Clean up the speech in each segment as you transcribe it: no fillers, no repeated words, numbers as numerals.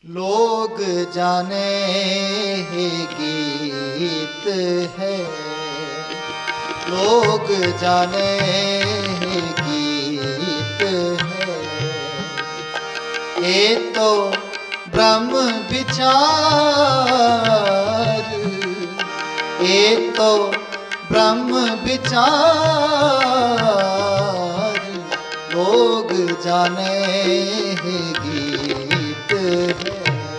लोग जाने हे गीत है, लोग जाने हे गीत है। ये तो ब्रह्म विचार, ये तो ब्रह्म विचार। लोग जाने हे गीत है,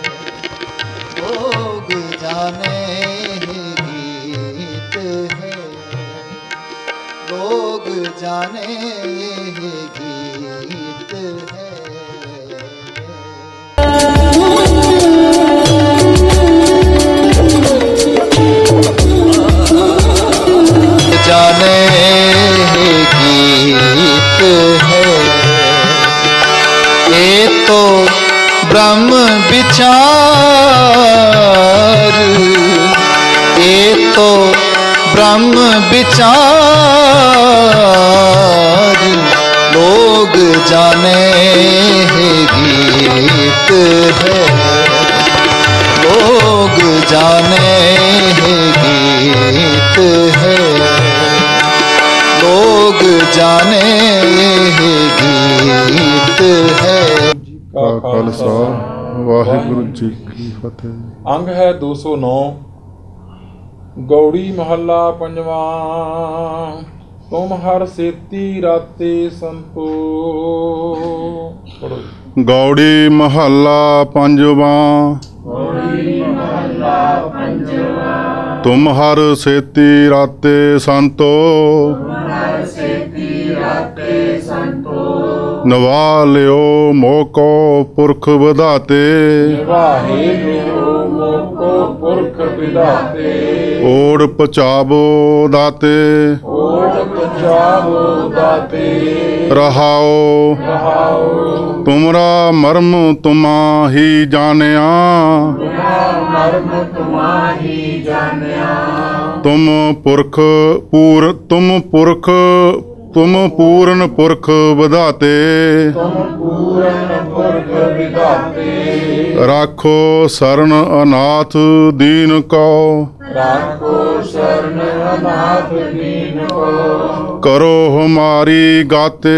लोग जाने हे गीत है, लोग जाने हे गीत है। जाने हे गीत है, ये तो ब्रह्म विचार, ये तो ब्रह्म विचार। लोग जाने हे गीत है, लोग जाने हे गीत है, लोग जाने हे गीत है। का खालसा वाहिगुरु जी की फतेह। अंग है 209 गौड़ी महला पंजवा। तुम हर सेती राते संतो। गौड़ी महला पंजवा। तुम हर सेती राते संतो, नवा लियो मोको पुरख विधाते। ओढ़ पचावो दाते, रहाओ तुमरा मर्म तुमा ही जानिया। तुम पुरख तुम पूर्ण पुरख विधाते। राखो शरण अनाथ दीन को, करो हमारी गाते।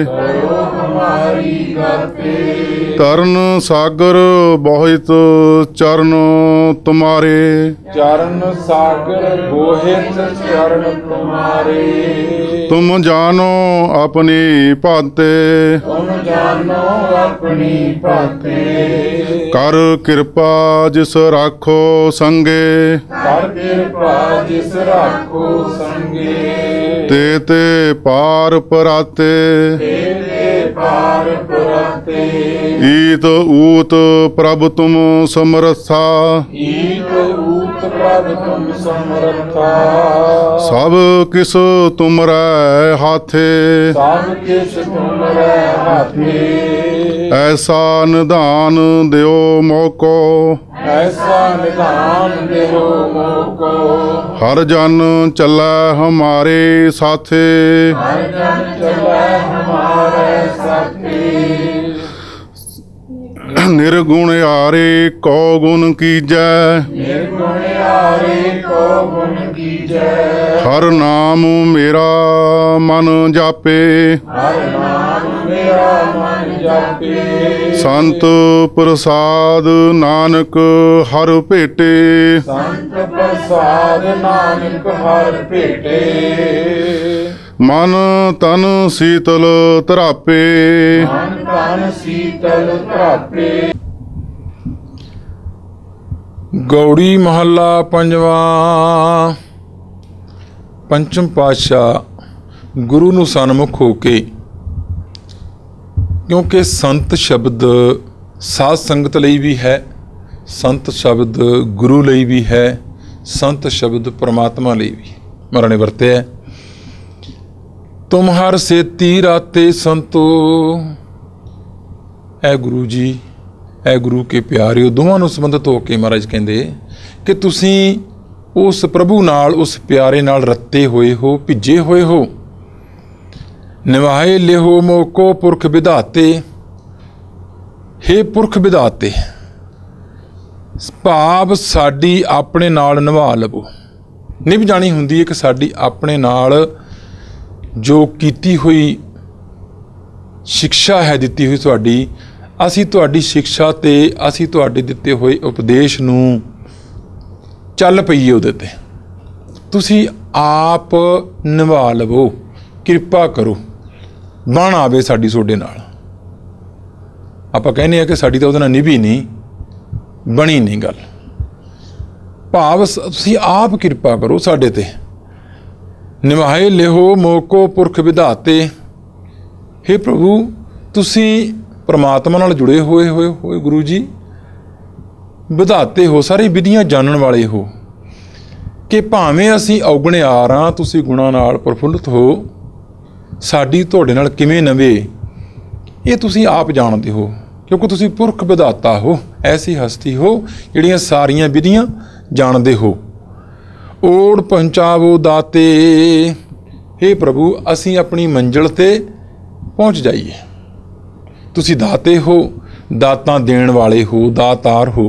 तरन सागर बहुत चरण तुम्हारे। चरण सागर बोहित चरण तुम्हारे। तुम जानो अपनी भांते, तुम जानो अपनी भांते। कर कृपा जिस राखो संगे, कर कृपा जिस राखो संगे। ते ते पार पराते, पार पराते। ईत ऊत प्रभु तुम समरथा। ईत ऊत प्रभु तुम समरथा। सब किस तुमरै हाथे, सब किस तुमरै हाथे। ऐसा निधान दियो मोको, ऐसा निधान देहो मोको। हर जन चलै हमारे साथे। हर जन चलै हमारे साथे। निर्गुण यारे को गुण कीजै, निर्गुण यारे को गुण कीजै। हर नाम मेरा मन जापे। हर नाम मेरा मन जापे। संत प्रसाद नानक हर भेटे। संत प्रसाद नानक हर भेटे। मन तन शीतल तरापे। मन तन शीतल तरापे। गौड़ी महला पंजवा। पंचम पातशाह गुरु ਨੂੰ ਸਨਮੁਖ ਹੋ ਕੇ, ਕਿਉਂਕਿ ਸੰਤ ਸ਼ਬਦ ਸਾਧ ਸੰਗਤ ਲਈ ਵੀ ਹੈ, ਸੰਤ ਸ਼ਬਦ ਗੁਰੂ ਲਈ ਵੀ ਹੈ, ਸੰਤ ਸ਼ਬਦ ਪਰਮਾਤਮਾ ਲਈ ਵੀ ਮਹਾਰਾਜ ਨੇ ਵਰਤਿਆ। तुम हर सेती राते संतो। ऐ गुरु जी, ऐ गुरु के प्यारिओ, दोवां नूं संबंधित हो के महाराज कहंदे कि तुसीं उस प्रभु नाल, उस प्यारे नाल रत्ते होए हो, भिजे होए हो। निवाए लिहो मोको पुरख विधाते। हे पुरख विधाते, ਭਾਵ ਸਾਡੀ ਆਪਣੇ ਨਾਲ ਨਿਭਾ ਲਵੋ। ਨਿਭ ਜਾਣੀ ਹੁੰਦੀ ਹੈ ਕਿ ਸਾਡੀ ਆਪਣੇ ਨਾਲ ਜੋ ਕੀਤੀ ਹੋਈ ਸਿੱਖਿਆ ਹੈ, ਦਿੱਤੀ ਹੋਈ ਤੁਹਾਡੀ, ਅਸੀਂ ਤੁਹਾਡੀ ਸਿੱਖਿਆ ਤੇ ਅਸੀਂ ਤੁਹਾਡੇ ਦਿੱਤੇ ਹੋਏ ਉਪਦੇਸ਼ ਨੂੰ ਚੱਲ ਪਈਏ, ਉਹਦੇ ਤੇ ਤੁਸੀਂ ਆਪ ਨਿਭਾ ਲਵੋ। ਕਿਰਪਾ ਕਰੋ, ਬਣ ਆਵੇ ਸਾਡੀ ਤੁਹਾਡੇ ਨਾਲ। ਆਪਾਂ ਕਹਿੰਦੇ ਹਾਂ ਕਿ ਸਾਡੀ ਤਾਂ ਉਹਦੇ ਨਾਲ ਨਿਭੀ ਨਹੀਂ, ਬਣੀ ਨਹੀਂ ਗੱਲ। ਭਾਵ ਤੁਸੀਂ ਆਪ ਕਿਰਪਾ ਕਰੋ ਸਾਡੇ ਤੇ। ਨਿਭਾਏ ਲਿਹੋ ਮੋਕੋ ਪੁਰਖ ਵਿਧਾਤੇ। ਹੇ ਪ੍ਰਭੂ, ਤੁਸੀਂ ਪਰਮਾਤਮਾ ਨਾਲ ਜੁੜੇ ਹੋਏ ਗੁਰੂ ਜੀ, ਵਿਧਾਤੇ ਹੋ, ਸਾਰੀ ਵਿਧੀਆਂ ਜਾਣਨ ਵਾਲੇ ਹੋ, ਕਿ ਭਾਵੇਂ ਅਸੀਂ ਔਗਣਿਆਰ ਹਾਂ, ਤੁਸੀਂ ਗੁਣਾਂ ਨਾਲ ਪ੍ਰਫੁੱਲਤ ਹੋ। ਸਾਡੀ ਤੁਹਾਡੇ ਨਾਲ ਕਿਵੇਂ ਨਵੇ, ਇਹ ਤੁਸੀਂ ਆਪ ਜਾਣਦੇ ਹੋ, ਕਿਉਂਕਿ ਤੁਸੀਂ ਪੁਰਖ ਵਿਧਾਤਾ ਹੋ, ਐਸੀ ਹਸਤੀ ਹੋ ਜਿਹੜੀਆਂ ਸਾਰੀਆਂ ਵਿਧੀਆਂ ਜਾਣਦੇ ਹੋ। ਓੜ ਪਹੁੰਚਾਵੋ ਦਾਤੇ। ਹੇ ਪ੍ਰਭੂ, ਅਸੀਂ ਆਪਣੀ ਮੰਜ਼ਿਲ ਤੇ ਪਹੁੰਚ ਜਾਈਏ। ਤੁਸੀਂ ਦਾਤੇ ਹੋ, ਦਾਤਾਂ ਦੇਣ ਵਾਲੇ ਹੋ, ਦਾਤਾਰ ਹੋ।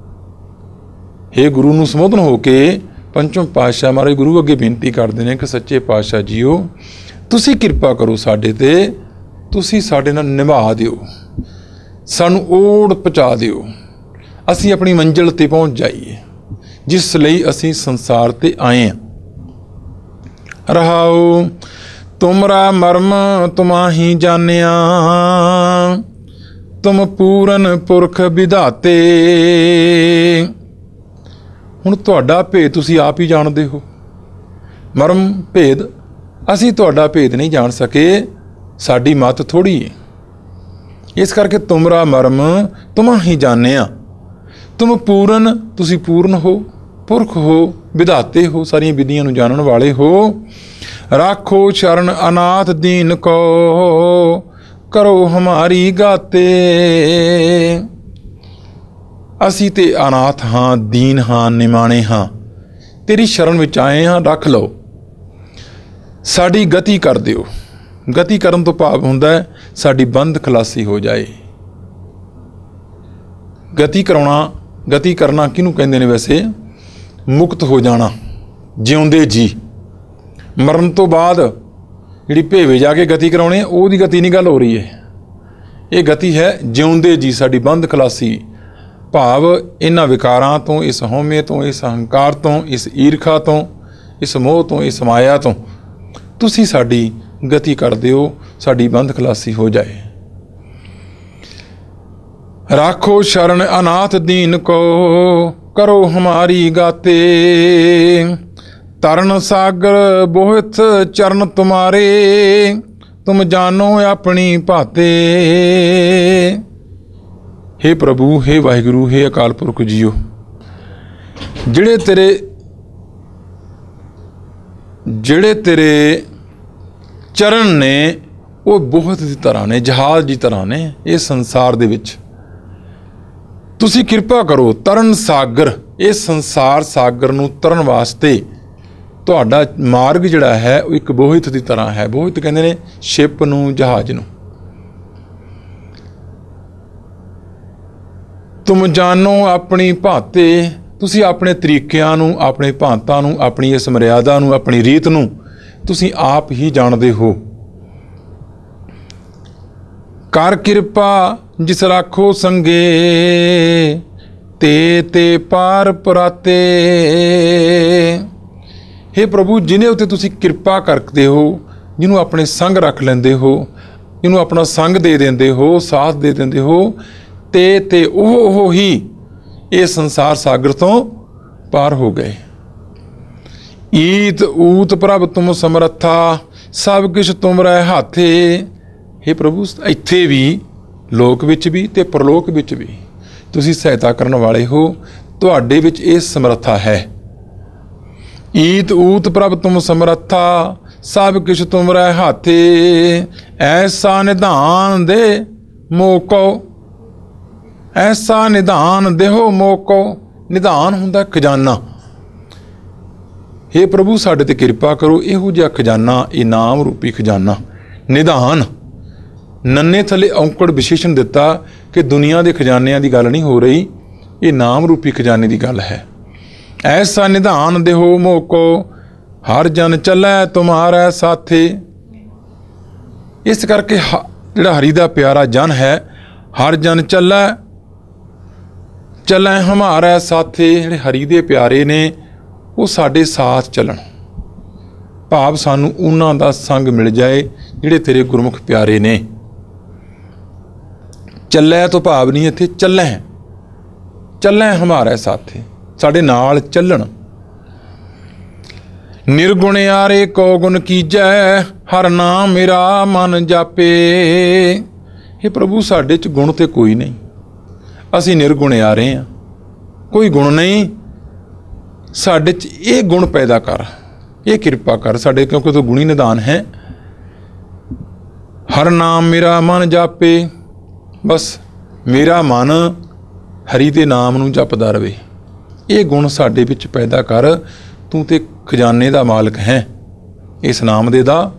ਹੇ ਗੁਰੂ ਨੂੰ ਸੰਬੋਧਨ ਹੋ ਕੇ ਪੰਚਮ ਪਾਤਸ਼ਾਹ ਮਹਾਰਾਜ ਗੁਰੂ ਅੱਗੇ ਬੇਨਤੀ ਕਰਦੇ ਨੇ ਕਿ ਸੱਚੇ ਪਾਤਸ਼ਾਹ ਜੀਓ, ਤੁਸੀਂ ਕਿਰਪਾ ਕਰੋ ਸਾਡੇ ਤੇ, ਤੁਸੀਂ ਸਾਡੇ ਨਾਲ ਨਿਭਾ ਦਿਓ, ਸਾਨੂੰ ਓੜ ਪਹੁੰਚਾ ਦਿਓ, ਅਸੀਂ ਆਪਣੀ ਮੰਜ਼ਿਲ ਤੇ ਪਹੁੰਚ ਜਾਈਏ ਜਿਸ ਲਈ ਅਸੀਂ ਸੰਸਾਰ ਤੇ ਆਏ ਹਾਂ। ਰਹਾਉ ਤੁਮਰਾ ਮਰਮ ਤੁਮਾਹੀ ਜਾਣਿਆ, ਤੁਮ ਪੂਰਨ ਪੁਰਖ ਵਿਧਾਤੇ। ਹੁਣ ਤੁਹਾਡਾ ਭੇਦ ਤੁਸੀਂ ਆਪ ਹੀ ਜਾਣਦੇ ਹੋ। ਮਰਮ ਭੇਦ ਅਸੀਂ ਤੁਹਾਡਾ ਭੇਦ ਨਹੀਂ ਜਾਣ ਸਕੇ, ਸਾਡੀ ਮੱਤ ਥੋੜ੍ਹੀ ਹੈ। ਇਸ ਕਰਕੇ ਤੁਮਰਾ ਮਰਮ ਤੁਮਾਹੀ ਜਾਣਿਆ। ਤੁਮ ਪੂਰਨ, ਤੁਸੀਂ ਪੂਰਨ ਹੋ, ਪੁਰਖ ਹੋ, ਵਿਧਾਤੇ ਹੋ, ਸਾਰੀਆਂ ਵਿਧੀਆਂ ਨੂੰ ਜਾਣਨ ਵਾਲੇ ਹੋ। ਰਾਖੋ ਚਰਨ ਅਨਾਥ ਦੀਨ ਕੋ, ਕਰੋ ਹਮਾਰੀ ਗਾਤੇ। ਅਸੀਂ ਤੇ ਅਨਾਥ ਹਾਂ, ਦੀਨ ਹਾਂ, ਨਿਮਾਣੇ ਹਾਂ, ਤੇਰੀ ਸ਼ਰਨ ਵਿੱਚ ਆਏ ਹਾਂ, ਰੱਖ ਲਓ, ਸਾਡੀ ਗਤੀ ਕਰ ਦਿਓ। ਗਤੀ ਕਰਨ ਤੋਂ ਭਾਵ ਹੁੰਦਾ ਹੈ ਸਾਡੀ ਬੰਦ ਖਲਾਸੀ ਹੋ ਜਾਏ। ਗਤੀ ਕਰਨਾ ਕਿਹਨੂੰ ਕਹਿੰਦੇ ਨੇ ਵੈਸੇ? ਮੁਕਤ ਹੋ ਜਾਣਾ, ਜਿਉਂਦੇ ਜੀ। ਮਰਨ ਤੋਂ ਬਾਅਦ ਜਿਹੜੀ ਭੇਵੇ ਜਾ ਕੇ ਗਤੀ ਕਰਾਉਣੀ, ਉਹਦੀ ਗਤੀ ਨਹੀਂ ਗੱਲ ਹੋ ਰਹੀ ਹੈ। ਇਹ ਗਤੀ ਹੈ ਜਿਉਂਦੇ ਜੀ, ਸਾਡੀ ਬੰਦ ਖਲਾਸੀ। ਭਾਵ ਇਹਨਾਂ ਵਿਕਾਰਾਂ ਤੋਂ, ਇਸ ਹਉਮੈ ਤੋਂ, ਇਸ ਅਹੰਕਾਰ ਤੋਂ, ਇਸ ਈਰਖਾ ਤੋਂ, ਇਸ ਮੋਹ ਤੋਂ, ਇਸ ਮਾਇਆ ਤੋਂ ਤੁਸੀਂ ਸਾਡੀ ਗਤੀ ਕਰ ਦਿਓ, ਸਾਡੀ ਬੰਦ ਖਲਾਸੀ ਹੋ ਜਾਏ। ਰਾਖੋ ਸ਼ਰਨ ਅਨਾਥ ਦੀਨ ਕੋ, ਕਰੋ ਹਮਾਰੀ ਗਾਤੇ। ਤਰਨ ਸਾਗਰ ਬੋਹਿਤ ਚਰਨ ਤੁਮਾਰੇ, ਤੁਮ ਜਾਨੋ ਆਪਣੀ ਭਾਤੇ। हे प्रभु, हे वाहिगुरु, हे अकाल पुरख जीओ, ਜਿਹੜੇ ਤੇਰੇ ਚਰਨ ਨੇ ਉਹ ਬਹੁਤ ਦੀ ਤਰ੍ਹਾਂ ਨੇ, ਜਹਾਜ਼ ਦੀ ਤਰ੍ਹਾਂ ਨੇ ਇਸ ਸੰਸਾਰ ਦੇ ਵਿੱਚ। ਤੁਸੀਂ ਕਿਰਪਾ ਕਰੋ। ਤਰਨ ਸਾਗਰ, ਇਹ ਸੰਸਾਰ ਸਾਗਰ ਨੂੰ ਤਰਨ ਵਾਸਤੇ ਤੁਹਾਡਾ ਮਾਰਗ ਜਿਹੜਾ ਹੈ ਉਹ ਇੱਕ ਬੋਹਿਤ ਦੀ ਤਰ੍ਹਾਂ ਹੈ। ਬੋਹਿਤ ਕਹਿੰਦੇ ਨੇ ਸ਼ਿਪ ਨੂੰ, ਜਹਾਜ਼ ਨੂੰ। ਤੁਮ ਜਾਨੋ ਆਪਣੀ ਭਾਤੇ, ਤੁਸੀਂ ਆਪਣੇ ਤਰੀਕਿਆਂ ਨੂੰ, ਆਪਣੇ ਭਾਂਤਾਂ ਨੂੰ, ਆਪਣੀ ਇਸ ਮਰਿਆਦਾ ਨੂੰ, ਆਪਣੀ ਰੀਤ ਨੂੰ ਤੁਸੀਂ ਆਪ ਹੀ ਜਾਣਦੇ ਹੋ। ਕਰ ਕਿਰਪਾ ਜਿਸ ਰਾਖੋ ਸੰਗੇ, ਤੇ ਪਾਰ ਪਰਾਤੇ। हे ਪ੍ਰਭੂ, ਜਿਹਨੇ ਉੱਤੇ ਤੁਸੀਂ ਕਿਰਪਾ ਕਰਦੇ ਹੋ, ਜਿਹਨੂੰ ਆਪਣੇ ਸੰਗ ਰੱਖ ਲੈਂਦੇ ਹੋ, ਜਿਹਨੂੰ ਆਪਣਾ ਸੰਗ ਦੇ ਦਿੰਦੇ ਹੋ, ਸਾਥ ਦੇ ਦਿੰਦੇ ਹੋ, ਤੇ ਉਹ ਹੀ ਇਹ ਸੰਸਾਰ ਸਾਗਰ ਤੋਂ ਪਾਰ ਹੋ ਗਏ। ਈਤ ਊਤ ਪ੍ਰਭ ਤੁਮ ਸਮਰੱਥਾ, ਸਭ ਕੁਛ ਤੁਮਰੇ ਹਾਥੇ। हे ਪ੍ਰਭੂ, ਇੱਥੇ ਵੀ, ਲੋਕ ਵਿੱਚ ਵੀ ਤੇ ਪਰਲੋਕ ਵਿੱਚ ਵੀ ਤੁਸੀਂ ਸਹਾਇਤਾ ਕਰਨ ਵਾਲੇ ਹੋ। ਤੁਹਾਡੇ ਵਿੱਚ ਇਹ ਸਮਰੱਥਾ ਹੈ। ਈਤ ਊਤ ਪ੍ਰਭ ਤੁਮ ਸਮਰੱਥਾ, ਸਭ ਕੁਛ ਤੁਮਰੇ ਹਾਥੇ। ਐਸਾ ਨਿਧਾਨ ਦੇ ਮੋਕੋ, ਐਸਾ ਨਿਧਾਨ ਦੇਹੋ ਮੋਕੋ। ਨਿਧਾਨ ਹੁੰਦਾ ਖਜ਼ਾਨਾ। हे ਪ੍ਰਭੂ, ਸਾਡੇ ਤੇ ਕਿਰਪਾ ਕਰੋ, ਇਹੋ ਜਿਹਾ ਖਜ਼ਾਨਾ, ਇਨਾਮ ਰੂਪੀ ਖਜ਼ਾਨਾ। ਨਿਧਾਨ, ਨੰਨੇ ਥੱਲੇ ਔਂਕੜ ਵਿਸ਼ੇਸ਼ਣ ਦਿੱਤਾ ਕਿ ਦੁਨੀਆ ਦੇ ਖਜ਼ਾਨਿਆਂ ਦੀ ਗੱਲ ਨਹੀਂ ਹੋ ਰਹੀ, ਇਹ ਨਾਮ ਰੂਪੀ ਖਜ਼ਾਨੇ ਦੀ ਗੱਲ ਹੈ। ਐਸਾ ਨਿਧਾਨ ਦੇਹੋ ਮੋਕੋ, ਹਰ ਜਨ ਚੱਲੈ ਤੁਮਾਰੈ ਸਾਥੇ। ਇਸ ਕਰਕੇ ਜਿਹੜਾ ਹਰੀ ਦਾ ਪਿਆਰਾ ਜਨ ਹੈ, ਹਰ ਜਨ ਚੱਲੈ ਚੱਲੈ ਹਮਾਰੈ ਸਾਥੇ। ਜਿਹੜੇ ਹਰੀ ਦੇ ਪਿਆਰੇ ਨੇ ਉਹ ਸਾਡੇ ਸਾਥ ਚੱਲਣ, ਭਾਵ ਸਾਨੂੰ ਉਹਨਾਂ ਦਾ ਸੰਗ ਮਿਲ ਜਾਏ ਜਿਹੜੇ ਤੇਰੇ ਗੁਰਮੁਖ ਪਿਆਰੇ ਨੇ। ਚੱਲੈ ਤੋਂ ਭਾਵ ਨਹੀਂ ਇੱਥੇ ਚੱਲੈ, ਚੱਲੈ ਹਮਾਰੈ ਸਾਥੇ, ਸਾਡੇ ਨਾਲ ਚੱਲਣ। ਨਿਰਗੁਣਿਆਰੇ ਕੋ ਗੁਣ ਕੀਜੈ, ਹਰ ਨਾਮ ਮੇਰਾ ਮਨ ਜਾਪੇ। ਇਹ ਪ੍ਰਭੂ ਸਾਡੇ 'ਚ ਗੁਣ ਤੇ ਕੋਈ ਨਹੀਂ, ਅਸੀਂ ਨਿਰਗੁਣਿਆਰੇ ਹਾਂ, ਕੋਈ ਗੁਣ ਨਹੀਂ। ਸਾਡੇ 'ਚ ਇਹ ਗੁਣ ਪੈਦਾ ਕਰ, ਇਹ ਕਿਰਪਾ ਕਰ ਸਾਡੇ, ਕਿਉਂਕਿ ਤੂੰ ਗੁਣੀ ਨਿਧਾਨ ਹੈ। ਹਰ ਨਾਮ ਮੇਰਾ ਮਨ ਜਾਪੇ, ਬਸ ਮੇਰਾ ਮਨ ਹਰੀ ਦੇ ਨਾਮ ਨੂੰ ਜਪਦਾ ਰਵੇ। ਇਹ ਗੁਣ ਸਾਡੇ ਵਿੱਚ ਪੈਦਾ ਕਰ, ਤੂੰ ਤੇ ਖਜ਼ਾਨੇ ਦਾ ਮਾਲਕ ਹੈ ਇਸ ਨਾਮ ਦੇ ਦਾ।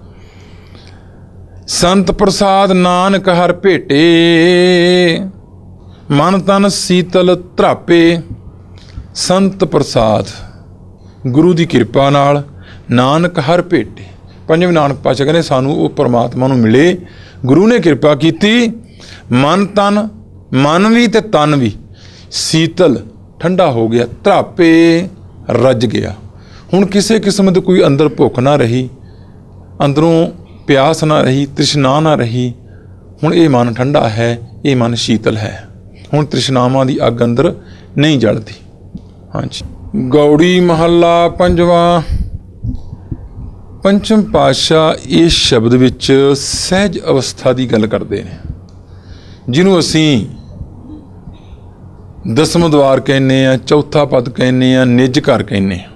ਸੰਤ ਪ੍ਰਸਾਦ ਨਾਨਕ ਹਰ ਭੇਟੇ, ਮਨ ਤਨ ਸੀਤਲ ਧਰਾਪੇ। ਸੰਤ ਪ੍ਰਸਾਦ ਗੁਰੂ ਦੀ ਕਿਰਪਾ ਨਾਲ ਨਾਨਕ ਹਰ ਭੇਟੇ। ਪੰਜਵੇਂ ਨਾਨਕ ਪਾਤਸ਼ਾਹ ਕਹਿੰਦੇ ਸਾਨੂੰ ਉਹ ਪਰਮਾਤਮਾ ਨੂੰ ਮਿਲੇ, ਗੁਰੂ ਨੇ ਕਿਰਪਾ ਕੀਤੀ। ਮਨ ਤਨ, ਮਨ ਵੀ ਤੇ ਤਨ ਵੀ ਸੀਤਲ ਠੰਡਾ ਹੋ ਗਿਆ, ਧਰਾਪੇ ਰੱਜ ਗਿਆ। ਹੁਣ ਕਿਸੇ ਕਿਸਮ ਦੀ ਕੋਈ ਅੰਦਰ ਭੁੱਖ ਨਾ ਰਹੀ, ਅੰਦਰੋਂ ਪਿਆਸ ਨਾ ਰਹੀ, ਤ੍ਰਿਸ਼ਨਾ ਨਾ ਰਹੀ। ਹੁਣ ਇਹ ਮਨ ਠੰਡਾ ਹੈ, ਇਹ ਮਨ ਸ਼ੀਤਲ ਹੈ। ਹੁਣ ਤ੍ਰਿਸ਼ਨਾਵਾਂ ਦੀ ਅੱਗ ਅੰਦਰ ਨਹੀਂ ਜਲਦੀ। ਹਾਂਜੀ, ਗੌੜੀ ਮਹੱਲਾ ਪੰਜਵਾਂ। ਪੰਚਮ ਪਾਤਸ਼ਾਹ ਇਸ ਸ਼ਬਦ ਵਿੱਚ ਸਹਿਜ ਅਵਸਥਾ ਦੀ ਗੱਲ ਕਰਦੇ ਨੇ, ਜਿਹਨੂੰ ਅਸੀਂ ਦਸਮ ਦਵਾਰ ਕਹਿੰਦੇ ਹਾਂ, ਚੌਥਾ ਪਦ ਕਹਿੰਦੇ ਹਾਂ, ਨਿੱਜ ਘਰ ਕਹਿੰਦੇ ਹਾਂ।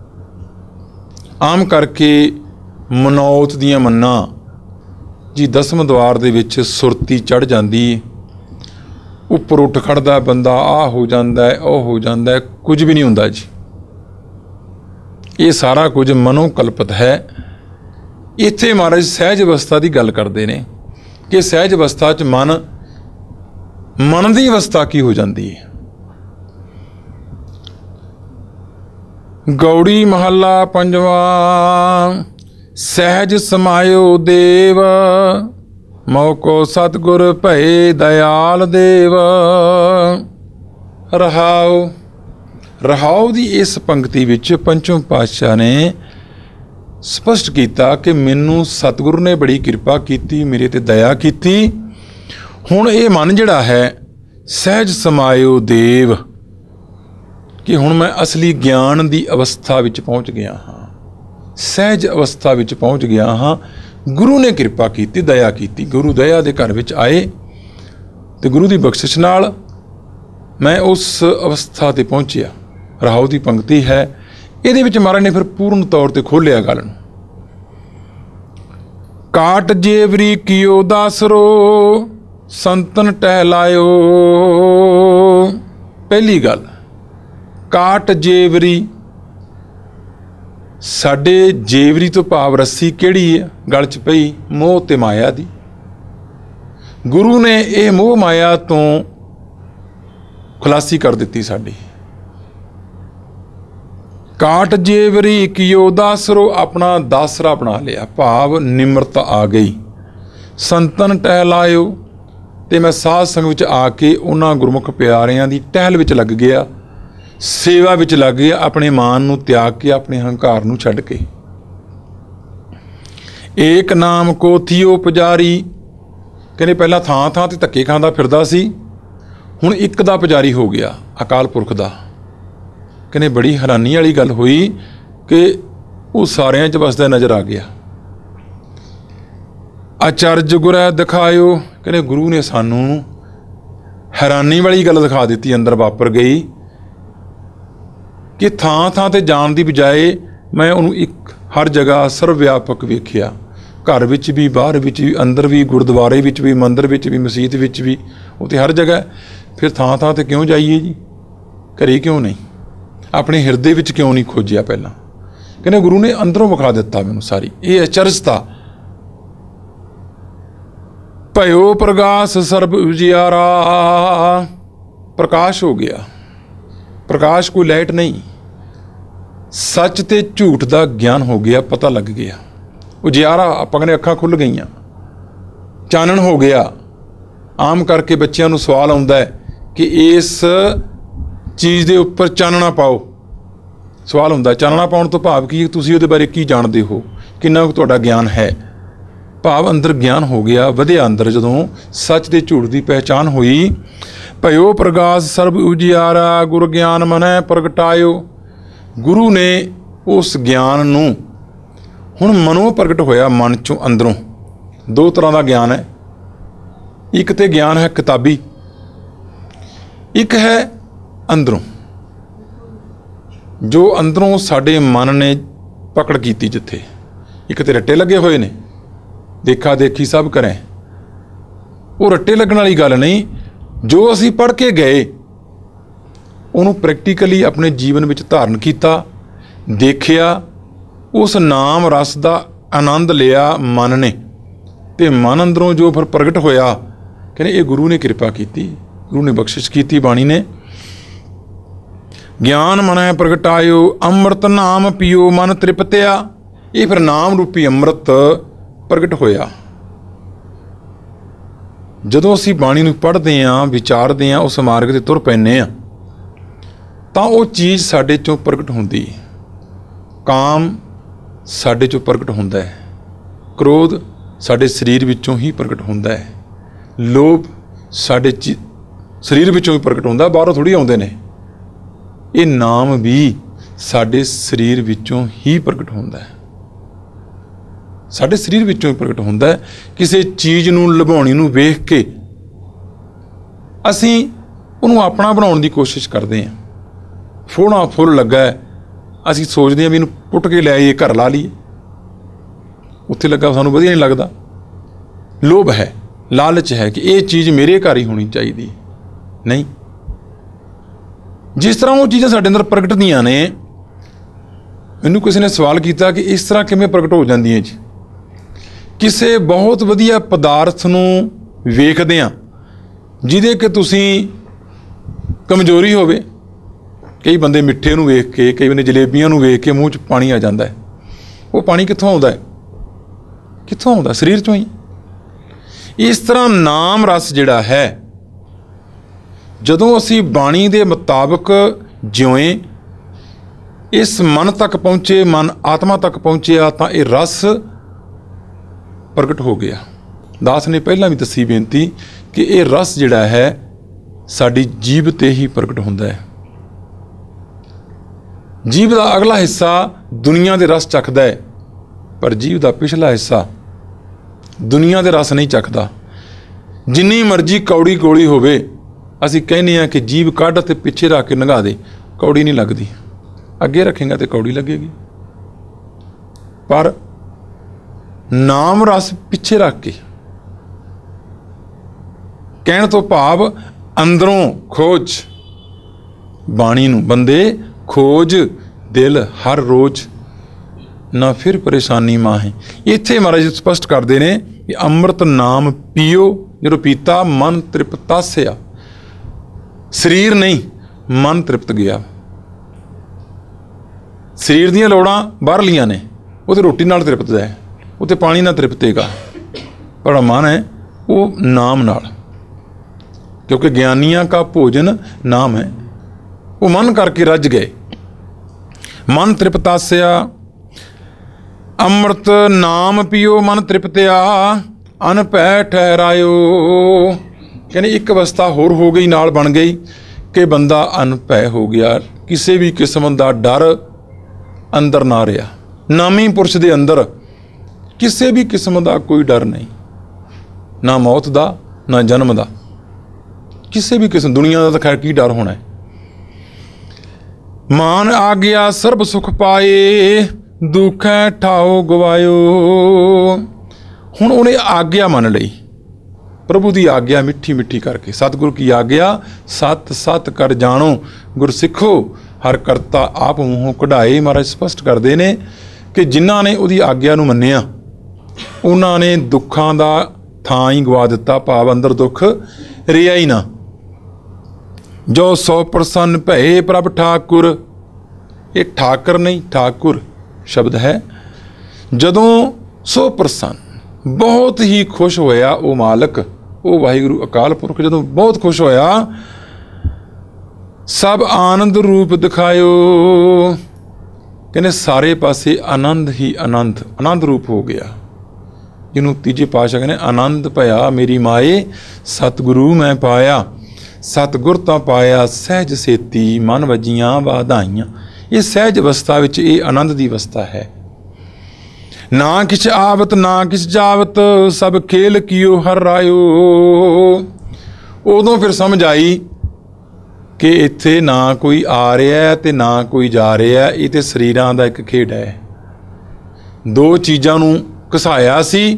ਆਮ ਕਰਕੇ ਮਨੌਤ ਦੀਆਂ ਮੰਨਾਂ ਜੀ ਦਸਮ ਦਵਾਰ ਦੇ ਵਿੱਚ ਸੁਰਤੀ ਚੜ੍ਹ ਜਾਂਦੀ, ਉੱਪਰ ਉੱਠ ਖੜਦਾ ਬੰਦਾ, ਆਹ ਹੋ ਜਾਂਦਾ ਹੈ, ਉਹ ਹੋ ਜਾਂਦਾ ਹੈ। ਕੁਝ ਵੀ ਨਹੀਂ ਹੁੰਦਾ ਜੀ, ਇਹ ਸਾਰਾ ਕੁਝ ਮਨੋ ਕਲਪਿਤ ਹੈ। ਇੱਥੇ ਮਹਾਰਾਜ ਸਹਿਜ ਅਵਸਥਾ ਦੀ ਗੱਲ ਕਰਦੇ ਨੇ ਕਿ ਸਹਿਜ ਅਵਸਥਾ 'ਚ ਮਨ ਦੀ ਅਵਸਥਾ ਕੀ ਹੋ ਜਾਂਦੀ ਹੈ। ਗੌੜੀ ਮਹੱਲਾ ਪੰਜਵਾਂ। ਸਹਿਜ ਸਮਾਇਓ ਦੇਵ, ਮੋਕੋ ਸਤਿਗੁਰ ਭਏ ਦਇਆਲ ਦੇਵ। ਰਹਾਉ। ਰਹਾਉ ਦੀ ਇਸ ਪੰਕਤੀ ਵਿੱਚ ਪੰਚਮ ਪਾਤਸ਼ਾਹ ਨੇ ਸਪਸ਼ਟ ਕੀਤਾ ਕਿ ਮੈਨੂੰ ਸਤਿਗੁਰੂ ਨੇ ਬੜੀ ਕਿਰਪਾ ਕੀਤੀ, ਮੇਰੇ ਤੇ ਦਇਆ ਕੀਤੀ। ਹੁਣ ਇਹ ਮਨ ਜਿਹੜਾ ਹੈ ਸਹਿਜ ਸਮਾਇਓ ਦੇਵ, ਕਿ ਹੁਣ ਮੈਂ ਅਸਲੀ ਗਿਆਨ ਦੀ ਅਵਸਥਾ ਵਿੱਚ ਪਹੁੰਚ ਗਿਆ ਹਾਂ, ਸਹਿਜ ਅਵਸਥਾ ਵਿੱਚ ਪਹੁੰਚ ਗਿਆ ਹਾਂ। ਗੁਰੂ ਨੇ ਕਿਰਪਾ ਕੀਤੀ, ਦਇਆ ਕੀਤੀ। ਗੁਰੂ ਦਇਆ ਦੇ ਘਰ ਵਿੱਚ ਆਏ ਤੇ ਗੁਰੂ ਦੀ ਬਖਸ਼ਿਸ਼ ਨਾਲ ਮੈਂ ਉਸ ਅਵਸਥਾ 'ਤੇ ਪਹੁੰਚਿਆ। ਰਹਾਉ ਦੀ ਪੰਕਤੀ ਹੈ, ਇਹਦੇ ਵਿੱਚ ਮਹਾਰਾਜ ਨੇ ਫਿਰ ਪੂਰਨ ਤੌਰ 'ਤੇ ਖੋਲ੍ਹਿਆ ਗੱਲ ਨੂੰ। ਕਾਟ ਜੇਵਰੀ ਕੀਓ ਦਾਸਰੋ, ਸੰਤਨ ਟਹਿਲਾਇਓ। ਪਹਿਲੀ ਗੱਲ, ਕਾਟ ਜੇਵਰੀ, ਸਾਡੇ ਜੇਵਰੀ ਤੋਂ ਭਾਵ ਰੱਸੀ ਕਿਹੜੀ ਹੈ ਗਲ 'ਚ ਪਈ? ਮੋਹ ਤੇ ਮਾਇਆ ਦੀ। ਗੁਰੂ ਨੇ ਇਹ ਮੋਹ ਮਾਇਆ ਤੋਂ ਖੁਲਾਸੀ ਕਰ ਦਿੱਤੀ ਸਾਡੀ। ਕਾਟ ਜੇਵਰੀ ਕੀਓ ਦਾਸਰੋ, ਆਪਣਾ ਦਾਸਰਾ ਬਣਾ ਲਿਆ, ਭਾਵ ਨਿਮਰਤਾ ਆ ਗਈ। ਸੰਤਨ ਟਹਿਲਾਇਓ, ਤੇ ਮੈਂ ਸਾਧ ਸੰਗ ਵਿੱਚ ਆ ਕੇ ਉਹਨਾਂ ਗੁਰਮੁਖ ਪਿਆਰਿਆਂ ਦੀ ਟਹਿਲ ਵਿੱਚ ਲੱਗ ਗਿਆ, ਸੇਵਾ ਵਿੱਚ ਲੱਗ ਗਿਆ, ਆਪਣੇ ਮਾਨ ਨੂੰ ਤਿਆਗ ਕੇ, ਆਪਣੇ ਹੰਕਾਰ ਨੂੰ ਛੱਡ ਕੇ। ਏਕ ਨਾਮ ਕੋ ਥਿਓ ਪੁਜਾਰੀ, ਕਹਿੰਦੇ ਪਹਿਲਾਂ ਥਾਂ ਥਾਂ ਤੇ ਧੱਕੇ ਖਾਂਦਾ ਫਿਰਦਾ ਸੀ, ਹੁਣ ਇੱਕ ਦਾ ਪੁਜਾਰੀ ਹੋ ਗਿਆ, ਅਕਾਲ ਪੁਰਖ ਦਾ। ਕਹਿੰਦੇ ਬੜੀ ਹੈਰਾਨੀ ਵਾਲੀ ਗੱਲ ਹੋਈ ਕਿ ਉਹ ਸਾਰਿਆਂ 'ਚ ਵਸਦਾ ਨਜ਼ਰ ਆ ਗਿਆ। ਅਚਰਜ ਗੁਰੈ ਦਿਖਾਇਓ, ਕਹਿੰਦੇ ਗੁਰੂ ਨੇ ਸਾਨੂੰ ਹੈਰਾਨੀ ਵਾਲੀ ਗੱਲ ਦਿਖਾ ਦਿੱਤੀ, ਅੰਦਰ ਵਾਪਰ ਗਈ ਕਿ ਥਾਂ ਥਾਂ ਤੇ ਜਾਣ ਦੀ ਬਜਾਏ ਮੈਂ ਉਹਨੂੰ ਇੱਕ ਹਰ ਜਗ੍ਹਾ ਸਰਵ ਵਿਆਪਕ ਵੇਖਿਆ। ਘਰ ਵਿੱਚ ਵੀ, ਬਾਹਰ ਵਿੱਚ ਵੀ, ਅੰਦਰ ਵੀ, ਗੁਰਦੁਆਰੇ ਵਿੱਚ ਵੀ, ਮੰਦਰ ਵਿੱਚ ਵੀ, ਮਸੀਤ ਵਿੱਚ ਵੀ, ਉਹ ਤਾਂ ਹਰ ਜਗ੍ਹਾ। ਫਿਰ ਥਾਂ ਥਾਂ ਤੇ ਕਿਉਂ ਜਾਈਏ ਜੀ? ਘਰੇ ਕਿਉਂ ਨਹੀਂ? ਆਪਣੇ ਹਿਰਦੇ ਵਿੱਚ ਕਿਉਂ ਨਹੀਂ ਖੋਜਿਆ ਪਹਿਲਾਂ? ਕਹਿੰਦੇ ਗੁਰੂ ਨੇ ਅੰਦਰੋਂ ਵਿਖਾ ਦਿੱਤਾ ਮੈਨੂੰ ਸਾਰੀ ਇਹ ਅਚਰਜਤਾ। ਭਇਓ ਪ੍ਰਗਾਸ ਸਰਬ ਉਜਿਆਰਾ, ਪ੍ਰਕਾਸ਼ ਹੋ ਗਿਆ। ਪ੍ਰਕਾਸ਼ ਕੋਈ ਲਾਈਟ ਨਹੀਂ, ਸੱਚ ਤੇ ਝੂਠ ਦਾ ਗਿਆਨ ਹੋ ਗਿਆ, ਪਤਾ ਲੱਗ ਗਿਆ। ਉਜਿਆਰਾ, ਆਪਾਂ ਕਹਿੰਦੇ ਅੱਖਾਂ ਖੁੱਲ੍ਹ ਗਈਆਂ, ਚਾਨਣ ਹੋ ਗਿਆ। ਆਮ ਕਰਕੇ ਬੱਚਿਆਂ ਨੂੰ ਸਵਾਲ ਆਉਂਦਾ ਹੈ ਕਿ ਇਸ ਚੀਜ਼ ਦੇ ਉੱਪਰ ਚਾਨਣਾ ਪਾਓ। ਸਵਾਲ ਹੁੰਦਾ ਚਾਨਣਾ ਪਾਉਣ ਤੋਂ ਭਾਵ ਕੀ, ਤੁਸੀਂ ਉਹਦੇ ਬਾਰੇ ਕੀ ਜਾਣਦੇ ਹੋ, ਕਿੰਨਾ ਕੁ ਤੁਹਾਡਾ ਗਿਆਨ ਹੈ। ਭਾਵ ਅੰਦਰ ਗਿਆਨ ਹੋ ਗਿਆ, ਵਧਿਆ ਅੰਦਰ। ਜਦੋਂ ਸੱਚ ਤੇ ਝੂਠ ਦੀ ਪਹਿਚਾਨ ਹੋਈ, ਭਇਓ ਪ੍ਰਗਾਸ ਸਰਬ ਉਜਿਆਰਾ, ਗੁਰ ਗਿਆਨ ਮਨੈ ਪ੍ਰਗਟਾਇਓ। ਗੁਰੂ ਨੇ ਉਸ ਗਿਆਨ ਨੂੰ ਹੁਣ ਮਨੋਂ ਪ੍ਰਗਟ ਹੋਇਆ, ਮਨ ਚੋਂ ਅੰਦਰੋਂ। ਦੋ ਤਰ੍ਹਾਂ ਦਾ ਗਿਆਨ ਹੈ, ਇੱਕ ਤੇ ਗਿਆਨ ਹੈ ਕਿਤਾਬੀ, ਇੱਕ ਹੈ ਅੰਦਰੋਂ, ਜੋ ਅੰਦਰੋਂ ਸਾਡੇ ਮਨ ਨੇ ਪਕੜ ਕੀਤੀ। ਜਿੱਥੇ ਇੱਕ ਤੇ ਰੱਟੇ ਲੱਗੇ ਹੋਏ ਨੇ, ਦੇਖਾ ਦੇਖੀ ਸਭ ਕਰੇ, ਉਹ ਰੱਟੇ ਲੱਗਣ ਵਾਲੀ ਗੱਲ ਨਹੀਂ। ਜੋ ਅਸੀਂ ਪੜ੍ਹ ਕੇ ਗਏ ਉਹਨੂੰ ਪ੍ਰੈਕਟੀਕਲੀ ਆਪਣੇ ਜੀਵਨ ਵਿੱਚ ਧਾਰਨ ਕੀਤਾ, ਦੇਖਿਆ, ਉਸ ਨਾਮ ਰਸ ਦਾ ਆਨੰਦ ਲਿਆ ਮਨ ਨੇ, ਤੇ ਮਨ ਅੰਦਰੋਂ ਜੋ ਫਿਰ ਪ੍ਰਗਟ ਹੋਇਆ, ਕਹਿੰਦੇ ਇਹ ਗੁਰੂ ਨੇ ਕਿਰਪਾ ਕੀਤੀ, ਗੁਰੂ ਨੇ ਬਖਸ਼ਿਸ਼ ਕੀਤੀ ਬਾਣੀ ਨੇ। ਗਿਆਨ ਮਨੈ ਪ੍ਰਗਟਾਇਓ, ਅੰਮ੍ਰਿਤ ਨਾਮ ਪੀਓ ਮਨ ਤ੍ਰਿਪਤਿਆ। ਇਹ ਫਿਰ ਨਾਮ ਰੂਪੀ ਅੰਮ੍ਰਿਤ ਪ੍ਰਗਟ ਹੋਇਆ। ਜਦੋਂ ਅਸੀਂ ਬਾਣੀ ਨੂੰ ਪੜ੍ਹਦੇ ਹਾਂ, ਵਿਚਾਰਦੇ ਹਾਂ, ਉਸ ਮਾਰਗ 'ਤੇ ਤੁਰ ਪੈਂਦੇ ਹਾਂ, ਤਾਂ ਉਹ ਚੀਜ਼ ਸਾਡੇ 'ਚੋਂ ਪ੍ਰਗਟ ਹੁੰਦੀ। ਕਾਮ ਸਾਡੇ 'ਚੋਂ ਪ੍ਰਗਟ ਹੁੰਦਾ ਹੈ, ਕ੍ਰੋਧ ਸਾਡੇ ਸਰੀਰ ਵਿੱਚੋਂ ਹੀ ਪ੍ਰਗਟ ਹੁੰਦਾ ਹੈ, ਲੋਭ ਸਾਡੇ ਸਰੀਰ ਵਿੱਚੋਂ ਹੀ ਪ੍ਰਗਟ ਹੁੰਦਾ, ਬਾਹਰੋਂ ਥੋੜ੍ਹੀ ਆਉਂਦੇ ਨੇ। ਇਹ ਨਾਮ ਵੀ ਸਾਡੇ ਸਰੀਰ ਵਿੱਚੋਂ ਹੀ ਪ੍ਰਗਟ ਹੁੰਦਾ ਹੈ, ਸਾਡੇ ਸਰੀਰ ਵਿੱਚੋਂ ਹੀ ਪ੍ਰਗਟ ਹੁੰਦਾ ਹੈ। ਕਿਸੇ ਚੀਜ਼ ਨੂੰ ਲੁਭਾਉਣੀ ਨੂੰ ਵੇਖ ਕੇ ਅਸੀਂ ਉਹਨੂੰ ਆਪਣਾ ਬਣਾਉਣ ਦੀ ਕੋਸ਼ਿਸ਼ ਕਰਦੇ ਹਾਂ। ਫੋੜਾ ਫੁੱਲ ਲੱਗਾ ਹੈ, ਅਸੀਂ ਸੋਚਦੇ ਹਾਂ ਵੀ ਇਹਨੂੰ ਪੁੱਟ ਕੇ ਲੈ ਆਈਏ, ਘਰ ਲਾ ਲਈਏ। ਉੱਥੇ ਲੱਗਾ ਸਾਨੂੰ ਵਧੀਆ ਨਹੀਂ ਲੱਗਦਾ। ਲੋਭ ਹੈ, ਲਾਲਚ ਹੈ ਕਿ ਇਹ ਚੀਜ਼ ਮੇਰੇ ਘਰ ਹੀ ਹੋਣੀ ਚਾਹੀਦੀ। ਨਹੀਂ, ਜਿਸ ਤਰ੍ਹਾਂ ਉਹ ਚੀਜ਼ਾਂ ਸਾਡੇ ਅੰਦਰ ਪ੍ਰਗਟਦੀਆਂ ਨੇ। ਮੈਨੂੰ ਕਿਸੇ ਨੇ ਸਵਾਲ ਕੀਤਾ ਕਿ ਇਸ ਤਰ੍ਹਾਂ ਕਿਵੇਂ ਪ੍ਰਗਟ ਹੋ ਜਾਂਦੀਆਂ ਜੀ। ਕਿਸੇ ਬਹੁਤ ਵਧੀਆ ਪਦਾਰਥ ਨੂੰ ਵੇਖਦੇ ਹਾਂ ਜਿਹਦੇ ਕਿ ਤੁਸੀਂ ਕਮਜ਼ੋਰੀ ਹੋਵੇ। ਕਈ ਬੰਦੇ ਮਿੱਠੇ ਨੂੰ ਵੇਖ ਕੇ, ਕਈ ਬੰਦੇ ਜਲੇਬੀਆਂ ਨੂੰ ਵੇਖ ਕੇ ਮੂੰਹ 'ਚ ਪਾਣੀ ਆ ਜਾਂਦਾ ਹੈ। ਉਹ ਪਾਣੀ ਕਿੱਥੋਂ ਆਉਂਦਾ ਹੈ? ਕਿੱਥੋਂ ਆਉਂਦਾ? ਸਰੀਰ 'ਚੋਂ ਹੀ। ਇਸ ਤਰ੍ਹਾਂ ਨਾਮ ਰਸ ਜਿਹੜਾ ਹੈ, ਜਦੋਂ ਅਸੀਂ ਬਾਣੀ ਦੇ ਮੁਤਾਬਕ ਜਿਉਂ ਇਸ ਮਨ ਤੱਕ ਪਹੁੰਚੇ, ਮਨ ਆਤਮਾ ਤੱਕ ਪਹੁੰਚਿਆ, ਤਾਂ ਇਹ ਰਸ ਪ੍ਰਗਟ ਹੋ ਗਿਆ। ਦਾਸ ਨੇ ਪਹਿਲਾਂ ਵੀ ਦੱਸੀ ਬੇਨਤੀ ਕਿ ਇਹ ਰਸ ਜਿਹੜਾ ਹੈ ਸਾਡੀ ਜੀਭ 'ਤੇ ਹੀ ਪ੍ਰਗਟ ਹੁੰਦਾ ਹੈ। ਜੀਭ ਦਾ ਅਗਲਾ ਹਿੱਸਾ ਦੁਨੀਆ ਦੇ ਰਸ ਚੱਖਦਾ ਹੈ, ਪਰ ਜੀਭ ਦਾ ਪਿਛਲਾ ਹਿੱਸਾ ਦੁਨੀਆ ਦੇ ਰਸ ਨਹੀਂ ਚੱਖਦਾ। ਜਿੰਨੀ ਮਰਜ਼ੀ ਕੌੜੀ ਗੋਲੀ ਹੋਵੇ, ਅਸੀਂ ਕਹਿੰਦੇ ਹਾਂ ਕਿ ਜੀਭ ਕੱਢ ਤੇ ਪਿੱਛੇ ਰੱਖ ਕੇ ਲੰਘਾ ਦੇ, ਕੌੜੀ ਨਹੀਂ ਲੱਗਦੀ। ਅੱਗੇ ਰੱਖੇਗਾ ਤੇ ਕੌੜੀ ਲੱਗੇਗੀ। ਪਰ ਨਾਮ ਰਸ ਪਿੱਛੇ ਰੱਖ ਕੇ, ਕਹਿਣ ਤੋਂ ਭਾਵ ਅੰਦਰੋਂ ਖੋਜ ਬਾਣੀ ਨੂੰ। ਬੰਦੇ ਖੋਜ ਦਿਲ ਹਰ ਰੋਜ਼, ਨਾ ਫਿਰ ਪਰੇਸ਼ਾਨੀ ਮਾਹੇ। ਇੱਥੇ ਮਹਾਰਾਜ ਸਪਸ਼ਟ ਕਰਦੇ ਨੇ ਕਿ ਅੰਮ੍ਰਿਤ ਨਾਮ ਪੀਓ। ਜਦੋਂ ਪੀਤਾ ਮਨ ਤ੍ਰਿਪਤਾਸਿਆ, ਸਰੀਰ ਨਹੀਂ ਮਨ ਤ੍ਰਿਪਤ ਗਿਆ। ਸਰੀਰ ਦੀਆਂ ਲੋੜਾਂ ਬਾਹਰਲੀਆਂ ਨੇ, ਉਹ ਤੇ ਰੋਟੀ ਨਾਲ ਤ੍ਰਿਪਤਦਾ ਹੈ, ਉਹ ਤੇ ਪਾਣੀ ਨਾਲ ਤ੍ਰਿਪਤੇਗਾ। ਪਰ ਮਨ ਹੈ ਉਹ ਨਾਮ ਨਾਲ, ਕਿਉਂਕਿ ਗਿਆਨੀਆਂ ਕਾ ਭੋਜਨ ਨਾਮ ਹੈ। ਉਹ ਮਨ ਕਰਕੇ ਰੱਜ ਗਏ। ਮਨ ਤ੍ਰਿਪਤਾਸਿਆ, ਅੰਮ੍ਰਿਤ ਨਾਮ ਪੀਓ ਮਨ ਤ੍ਰਿਪਤਿਆ, ਅਨ ਭੈ ਠਹਿਰਾਇਓ। ਕਹਿੰਦੇ ਇੱਕ ਅਵਸਥਾ ਹੋਰ ਹੋ ਗਈ, ਨਾਲ ਬਣ ਗਈ ਕਿ ਬੰਦਾ ਅਨਭੈ ਹੋ ਗਿਆ। ਕਿਸੇ ਵੀ ਕਿਸਮ ਦਾ ਡਰ ਅੰਦਰ ਨਾ ਰਿਹਾ। ਨਾਮੀ ਪੁਰਸ਼ ਦੇ ਅੰਦਰ ਕਿਸੇ ਵੀ ਕਿਸਮ ਦਾ ਕੋਈ ਡਰ ਨਹੀਂ, ਨਾ ਮੌਤ ਦਾ, ਨਾ ਜਨਮ ਦਾ, ਕਿਸੇ ਵੀ ਕਿਸਮ। ਦੁਨੀਆ ਦਾ ਤਾਂ ਖੈਰ ਕੀ ਡਰ ਹੋਣਾ ਹੈ। ਮਾਨ ਆ ਗਿਆ ਸਰਬ ਸੁਖ ਪਾਏ, ਦੁਖੈ ਠਾਓ ਗਵਾਇਓ। ਹੁਣ ਉਹਨੇ ਆਗਿਆ ਮੰਨ ਲਈ, ਪ੍ਰਭੂ ਦੀ ਆਗਿਆ ਮਿੱਠੀ ਮਿੱਠੀ ਕਰਕੇ। ਸਤਿਗੁਰੂ ਕੀ ਆਗਿਆ, ਸਤ ਸਤ ਕਰ ਜਾਣੋ ਗੁਰ ਸਿੱਖੋ, ਹਰ ਕਰਤਾ ਆਪ ਮੂੰਹੋਂ ਕਢਾਏ। ਮਹਾਰਾਜ ਸਪਸ਼ਟ ਕਰਦੇ ਨੇ ਕਿ ਜਿਨ੍ਹਾਂ ਨੇ ਉਹਦੀ ਆਗਿਆ ਨੂੰ ਮੰਨਿਆ, ਉਹਨਾਂ ਨੇ ਦੁੱਖਾਂ ਦਾ ਥਾਂ ਹੀ ਗਵਾ ਦਿੱਤਾ। ਭਾਵ ਅੰਦਰ ਦੁੱਖ ਰਿਹਾ ਹੀ ਨਾ। ਜੋ ਸੋ ਪ੍ਰਸੰਨ ਭਏ ਪ੍ਰਭ ਠਾਕੁਰ। ਇਹ ਠਾਕਰ ਨਹੀਂ, ਠਾਕੁਰ ਸ਼ਬਦ ਹੈ। ਜਦੋਂ ਸੋ ਪ੍ਰਸੰਨ, ਬਹੁਤ ਹੀ ਖੁਸ਼ ਹੋਇਆ ਉਹ ਮਾਲਕ, ਉਹ ਵਾਹਿਗੁਰੂ ਅਕਾਲ ਪੁਰਖ ਜਦੋਂ ਬਹੁਤ ਖੁਸ਼ ਹੋਇਆ, ਸਭ ਆਨੰਦ ਰੂਪ ਦਿਖਾਇਓ। ਕਹਿੰਦੇ ਸਾਰੇ ਪਾਸੇ ਆਨੰਦ ਹੀ ਆਨੰਦ, ਆਨੰਦ ਰੂਪ ਹੋ ਗਿਆ, ਜਿਹਨੂੰ ਤੀਜੇ ਪਾਤਸ਼ਾਹ ਕਹਿੰਦੇ ਆਨੰਦ ਭਇਆ ਮੇਰੀ ਮਾਏ ਸਤਿਗੁਰੂ ਮੈਂ ਪਾਇਆ। ਸਤਿਗੁਰ ਤਾਂ ਪਾਇਆ ਸਹਿਜ ਸੇਤੀ, ਮਨ ਵਜੀਆਂ ਵਾਧਾਈਆਂ। ਇਹ ਸਹਿਜ ਅਵਸਥਾ ਵਿੱਚ ਇਹ ਆਨੰਦ ਦੀ ਅਵਸਥਾ ਹੈ। ਨਾ ਕਿਛ ਆਵਤ ਨਾ ਕਿਛ ਜਾਵਤ, ਸਭ ਖੇਲ ਕੀਓ ਹਰ ਰਾਇਓ। ਉਦੋਂ ਫਿਰ ਸਮਝ ਆਈ ਕਿ ਇੱਥੇ ਨਾ ਕੋਈ ਆ ਰਿਹਾ ਤੇ ਨਾ ਕੋਈ ਜਾ ਰਿਹਾ, ਇਹ ਤੇ ਸਰੀਰਾਂ ਦਾ ਇੱਕ ਖੇਡ ਹੈ। ਦੋ ਚੀਜ਼ਾਂ ਨੂੰ ਘਸਾਇਆ ਸੀ,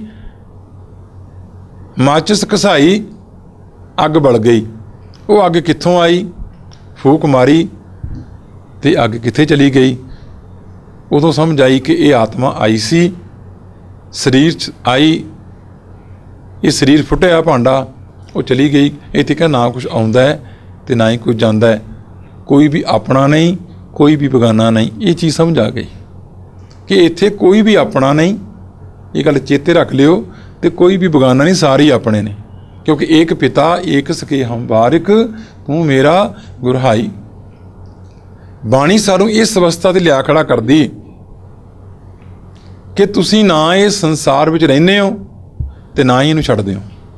ਮਾਚਿਸ ਘਸਾਈ, ਅੱਗ ਬਲ ਗਈ। ਉਹ ਅੱਗ ਕਿੱਥੋਂ ਆਈ? ਫੂਕ ਮਾਰੀ ਤੇ ਅੱਗ ਕਿੱਥੇ ਚਲੀ ਗਈ? ਉਦੋਂ ਸਮਝ ਆਈ ਕਿ ਇਹ ਆਤਮਾ ਆਈ ਸੀ, ਸਰੀਰ 'ਚ ਆਈ, ਇਹ ਸਰੀਰ ਫੁੱਟਿਆ ਭਾਂਡਾ, ਉਹ ਚਲੀ ਗਈ। ਇੱਥੇ ਕਹਿੰਦਾ ਨਾ ਕੁਛ ਆਉਂਦਾ ਹੈ ਤੇ ਨਾ ਹੀ ਕੁਝ ਜਾਂਦਾ ਹੈ, ਕੋਈ ਵੀ ਆਪਣਾ ਨਹੀਂ, ਕੋਈ ਵੀ ਬੇਗਾਨਾ ਨਹੀਂ। ਇਹ ਚੀਜ਼ ਸਮਝ ਆ ਗਈ ਕਿ ਇੱਥੇ ਕੋਈ ਵੀ ਆਪਣਾ ਨਹੀਂ, ਇਹ ਗੱਲ ਚੇਤੇ ਰੱਖ ਲਿਓ। ਤੇ ਕੋਈ ਵੀ ਬੇਗਾਨਾ ਨਹੀਂ, ਸਾਰੇ ਹੀ ਆਪਣੇ ਨੇ, ਕਿਉਂਕਿ ਏਕ ਪਿਤਾ ਏਕ ਸਕੇ ਹਮ ਬਾਰਿਕ, ਤੂੰ ਮੇਰਾ ਗੁਰਹਾਈ। ਬਾਣੀ ਸਾਨੂੰ ਇਸ ਅਵਸਥਾ 'ਤੇ ਲਿਆ ਖੜਾ ਕਰਦੀ ਕਿ ਤੁਸੀਂ ਨਾ ਇਹ ਸੰਸਾਰ ਵਿੱਚ ਰਹਿੰਦੇ ਹੋ ਤੇ ਨਾ ਹੀ ਇਹਨੂੰ ਛੱਡਦੇ ਹੋ।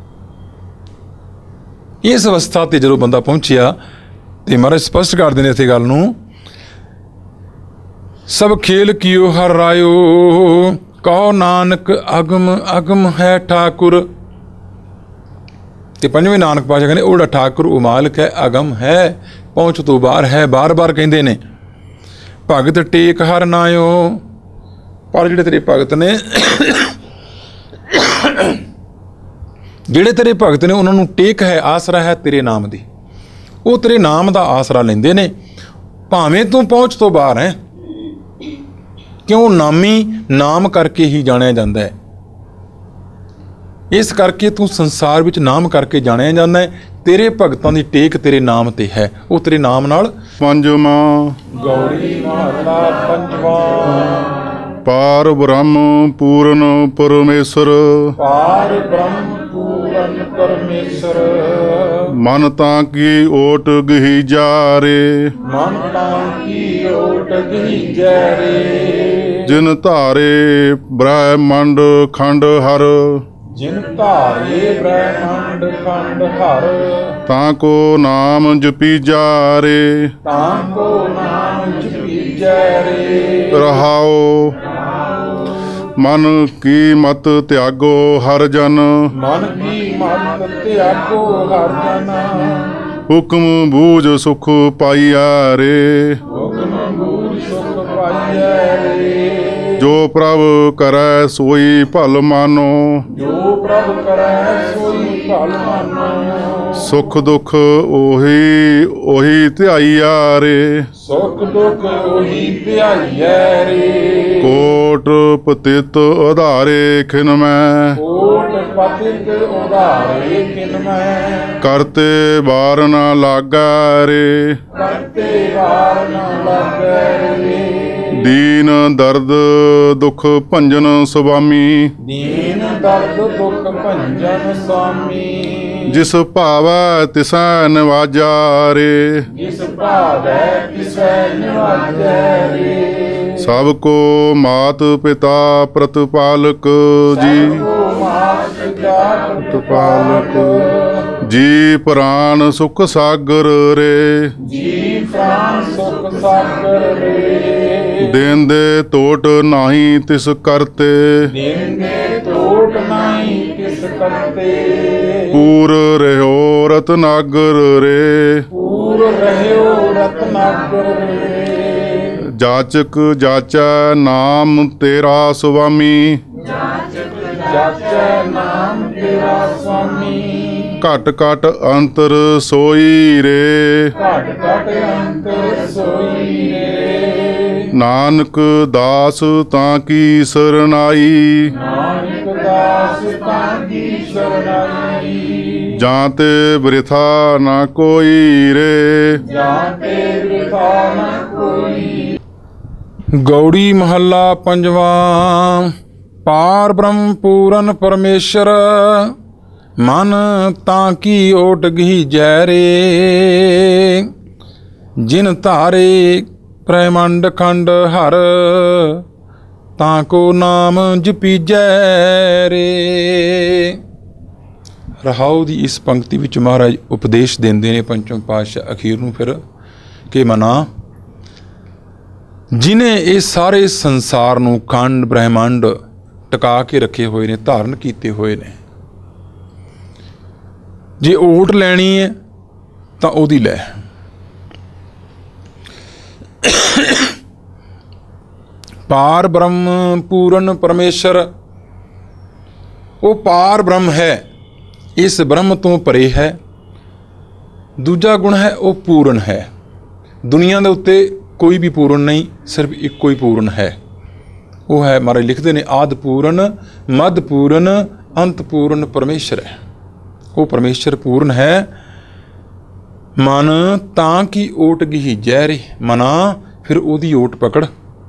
ਇਸ ਅਵਸਥਾ 'ਤੇ ਜਦੋਂ ਬੰਦਾ ਪਹੁੰਚਿਆ ਤੇ ਮਹਾਰਾਜ ਸਪਸ਼ਟ ਕਰਦੇ ਨੇ ਇੱਥੇ ਗੱਲ ਨੂੰ, ਸਭ ਖੇਲ ਕੀਓ ਹਰ ਰਾਇਓ, ਕਹੋ ਨਾਨਕ ਅਗਮ ਅਗਮ ਹੈ ਠਾਕੁਰ। ਤੇ ਪੰਜਵੇਂ ਨਾਨਕ ਪਾਤਸ਼ਾਹ ਕਹਿੰਦੇ ਉਹ ਜਿਹੜਾ ਠਾਕੁਰ ਉਹ ਮਾਲਕ ਹੈ, ਅਗਮ ਹੈ, ਪਹੁੰਚ ਤੋਂ ਬਾਹਰ ਹੈ। ਬਾਰ-ਬਾਰ ਕਹਿੰਦੇ ਨੇ ਭਗਤ ਟੇਕ ਹਰ ਨਾਇਓ। ਪਰ ਜਿਹੜੇ ਤੇਰੇ ਭਗਤ ਨੇ, ਜਿਹੜੇ ਤੇਰੇ ਭਗਤ ਨੇ, ਉਹਨਾਂ ਨੂੰ ਟੇਕ ਹੈ, ਆਸਰਾ ਹੈ ਤੇਰੇ ਨਾਮ ਦੀ। ਉਹ ਤੇਰੇ ਨਾਮ ਦਾ ਆਸਰਾ ਲੈਂਦੇ ਨੇ, ਭਾਵੇਂ ਤੂੰ ਪਹੁੰਚ ਤੋਂ ਬਾਹਰ ਹੈ। ਕਿਉਂ? ਨਾਮੀ ਨਾਮ ਕਰਕੇ ਹੀ ਜਾਣਿਆ ਜਾਂਦਾ ਹੈ। ਇਸ ਕਰਕੇ ਤੂੰ ਸੰਸਾਰ ਵਿੱਚ ਨਾਮ ਕਰਕੇ ਜਾਣਿਆ ਜਾਂਦਾ ਹੈ। ਤੇਰੇ ਭਗਤਾਂ ਦੀ ਟੇਕ ਤੇਰੇ ਨਾਮ ਤੇ ਹੈ, ਉਹ ਤੇਰੇ ਨਾਮ ਨਾਲ। ਪੰਜਵਾਂ ਗੌੜੀ ਮਹਲਾ ਪੰਜਵਾਂ। ਪਾਰ ਬ੍ਰਹਮ ਪੂਰਨ ਪਰਮੇਸ਼ਰ, ਪਾਰ ਬ੍ਰਹਮ ਪੂਰਨ ਪਰਮੇਸ਼ਰ। ਮਨ ਤਾਂ ਕੀ ਓਟ ਗਹੀ ਜਾਰੇ, ਮਨ ਤਾਂ ਕੀ ਓਟ ਗਹੀ ਜਾਰੇ। ਜਿਨ ਧਾਰੇ ਬ੍ਰਹਮੰਡ ਖੰਡ ਹਰ, ਜਿਨ ਧਾਰੇ ਬ੍ਰਹਮੰਡ ਖੰਡ ਹਰ। ਤਾਂ ਕੋ ਨਾਮ ਜਪੀ ਜਾਰੇ, ਤਾਂ ਕੋ ਨਾਮ ਜਪੀ ਜਾਰੇ। ਰਹਾਓ ਮਨ ਕੀ ਮਤ ਤਿਆਗੋ ਹਰ ਜਨ, ਮਨ ਕੀ ਮਤ ਤਿਆਗੋ ਹਰ ਜਨ। ਹੁਕਮ ਬੂਝ ਸੁਖ ਪਾਈਆ ਰੇ, ਹੁਕਮ ਬੂਝ ਸੁਖ ਪਾਈਆ ਰੇ। ਜੋ ਪ੍ਰਭ ਕਰੈ ਸੋਈ ਭਲ ਮਾਨੋ, ਜੋ ਪ੍ਰਭ ਕਰੈ ਸੋਈ ਭਲ ਮਾਨੋ। ਸੁਖ ਦੁਖ ਉਹੀ ਧਿਆਈਆ ਰੇ, ਸੁਖ ਦੁਖ ਉਹੀ ਧਿਆਈਐ ਰੇ। ਕੋਟ ਪਤਿਤ ਉਧਾਰੇ ਖਿਨ ਮੈਂ, ਕੋਟ ਪਤਿਤ ਉਧਾਰੇ ਖਿਨ ਮੈਂ। ਕਰਤੇ ਬਾਰ ਨਾ ਲਾਗਾ ਰੇ, ਕਰਤੇ ਵਾਰ ਨਾ ਲਾਗੈ ਰੇ। ਦੀਨ ਦਰਦ ਦੁਖ ਭੰਜਨ ਸੁਆਮੀ, ਦੀਨ ਦਰਦ ਦੁਖ ਭੰਜਨ ਸੁਆਮੀ। ਜਿਸ ਭਾਵੈ ਤਿਸੈ ਨਿਵਾਜਾ ਰੇ, ਜਿਸ ਭਾਵੈ ਤਿਸੈ ਨਿਵਾਜੈ ਰੇ। ਸਭ ਕੋ ਮਾਤ ਪਿਤਾ ਪ੍ਰਤਪਾਲਕ ਜੀ, ਮਾਤ ਪਿਤਾ ਪ੍ਰਤਪਾਲਕ ਜੀ। ਪ੍ਰਾਨ ਸੁਖ ਸਾਗਰ ਰੇ, ਜੀ ਪ੍ਰਾਨ ਸੁਖ ਸਾਗਰ ਰੇ। ਦੇਨ ਦੇ ਟੋਟ ਨਾਹੀ ਤਿਸ ਕਰਤੇ, ਦਿਨ ਦੇ ਟੋਟ ਨਾਹੀ ਕਿਸ ਕਰਤੇ। ਪੂਰ ਰਹਿਓ ਰਤਨਾਗਰ ਰੇ, ਪੂਰ ਰਹਿਓ ਰਤਨਾਗਰ ਰੇ। ਜਾਚਕ ਜਾਚੈ ਨਾਮ ਤੇਰਾ ਸੁਆਮੀ, ਜਾਚੈ ਨਾਮ ਤੇਰਾ ਸੁਆਮੀ। ਘਟ ਘਟ ਅੰਤਰ ਸੋਈ ਰੇ, ਘਟ ਘਟ ਅੰਤਰ ਸੋਈ ਰੇ। ਨਾਨਕ ਦਾਸ ਤਾਂ ਕੀ ਸਰਨਾਈ, ਨਾਨਕ ਦਾਸ ਤਾਂ ਕੀ ਸ਼ਰਨਾਈ। ਜਾਂ ਤੇ ਬ੍ਰਿਥਾ ਨਾ ਕੋਈ ਰੇ। ਗੌੜੀ ਮਹੱਲਾ ਪੰਜਵਾਂ। ਪਾਰ ਬ੍ਰਹਮ ਪੂਰਨ ਪਰਮੇਸ਼ਰ, ਮਨ ਤਾਂ ਕੀ ਓਟ ਗੀਜੈ ਰੇ। ਜਿਨ ਧਾਰੇ ਬ੍ਰਹਮੰਡ ਖੰਡ ਹਰ, ਤਾਂ ਕੋ ਨਾਮ ਜਪੀਜੈ ਰੇ। ਰਹਾਉ ਦੀ ਇਸ ਪੰਕਤੀ ਵਿੱਚ ਮਹਾਰਾਜ ਉਪਦੇਸ਼ ਦਿੰਦੇ ਨੇ ਪੰਚਮ ਪਾਤਸ਼ਾਹ ਅਖੀਰ ਨੂੰ ਫਿਰ ਕਿ ਮਨਾ, ਜਿਨੇ ਇਹ ਸਾਰੇ ਸੰਸਾਰ ਨੂੰ ਖੰਡ ਬ੍ਰਹਮੰਡ ਟਿਕਾ ਕੇ ਰੱਖੇ ਹੋਏ ਨੇ, ਧਾਰਨ ਕੀਤੇ ਹੋਏ ਨੇ, ਜੇ ਓਟ ਲੈਣੀ ਹੈ ਤਾਂ ਉਹਦੀ ਲੈ। ਪਾਰ ਬ੍ਰਹਮ ਪੂਰਨ ਪਰਮੇਸ਼ਰ, ਉਹ ਪਾਰ ਬ੍ਰਹਮ ਹੈ, ਇਸ ਬ੍ਰਹਮ ਤੋਂ ਪਰੇ ਹੈ। ਦੂਜਾ ਗੁਣ ਹੈ ਉਹ ਪੂਰਨ ਹੈ। ਦੁਨੀਆ ਦੇ ਉੱਤੇ ਕੋਈ ਵੀ ਪੂਰਨ ਨਹੀਂ, ਸਿਰਫ ਇੱਕੋ ਹੀ ਪੂਰਨ ਹੈ। ਉਹ ਹੈ, ਮਹਾਰਾਜ ਲਿਖਦੇ ਨੇ, ਆਦਿ ਪੂਰਨ ਮੱਧ ਪੂਰਨ ਅੰਤ ਪੂਰਨ ਪਰਮੇਸ਼ਰ ਹੈ। ਉਹ ਪਰਮੇਸ਼ਰ ਪੂਰਨ ਹੈ। ਮਨ ਤਾਂ ਕੀ ਓਟ ਗੀਜੈ ਰੇ, ਮਨਾ ਫਿਰ ਉਹਦੀ ਓਟ ਪਕੜ।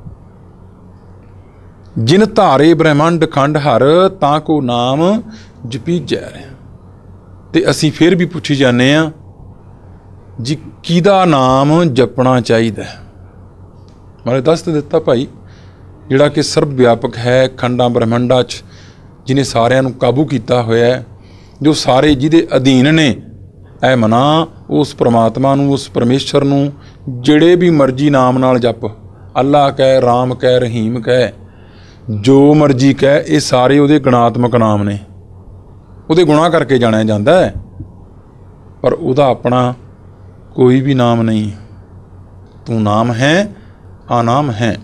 ਜਿਨ ਧਾਰੇ ਬ੍ਰਹਮੰਡ ਖੰਡ ਹਰ, ਤਾਂ ਕੋ ਨਾਮ ਜਪੀਜੈ ਰੇ। ਤੇ ਅਸੀਂ ਫਿਰ ਵੀ ਪੁੱਛੀ ਜਾਂਦੇ ਹਾਂ ਜੀ, ਕਿਹਦਾ ਨਾਮ ਜਪਣਾ ਚਾਹੀਦਾ? ਮਹਾਰਾਜ ਦੱਸ ਤਾਂ ਦਿੱਤਾ ਭਾਈ, ਜਿਹੜਾ ਕਿ ਸਰਬ ਵਿਆਪਕ ਹੈ, ਖੰਡਾਂ ਬ੍ਰਹਮੰਡਾਂ 'ਚ ਜਿਹਨੇ ਸਾਰਿਆਂ ਨੂੰ ਕਾਬੂ ਕੀਤਾ ਹੋਇਆ ਹੈ, ਜੋ ਸਾਰੇ ਜਿਹਦੇ ਅਧੀਨ ਨੇ। ਐ ਮਨਾ ਉਸ ਪ੍ਰਮਾਤਮਾ ਨੂੰ, ਉਸ ਪਰਮੇਸ਼ਰ ਨੂੰ ਜਿਹੜੇ ਵੀ ਮਰਜ਼ੀ ਨਾਮ ਨਾਲ ਜਪ। ਅੱਲਾ ਕਹਿ, ਰਾਮ ਕਹਿ, ਰਹੀਮ ਕਹਿ, ਜੋ ਮਰਜ਼ੀ ਕਹਿ, ਇਹ ਸਾਰੇ ਉਹਦੇ ਗੁਣਾਤਮਕ ਨਾਮ ਨੇ। ਉਹਦੇ ਗੁਣਾਂ ਕਰਕੇ ਜਾਣਿਆ ਜਾਂਦਾ ਹੈ, ਪਰ ਉਹਦਾ ਆਪਣਾ ਕੋਈ ਵੀ ਨਾਮ ਨਹੀਂ। ਤੂੰ ਨਾਮ ਹੈ, ਆਨਾਮ ਹੈ।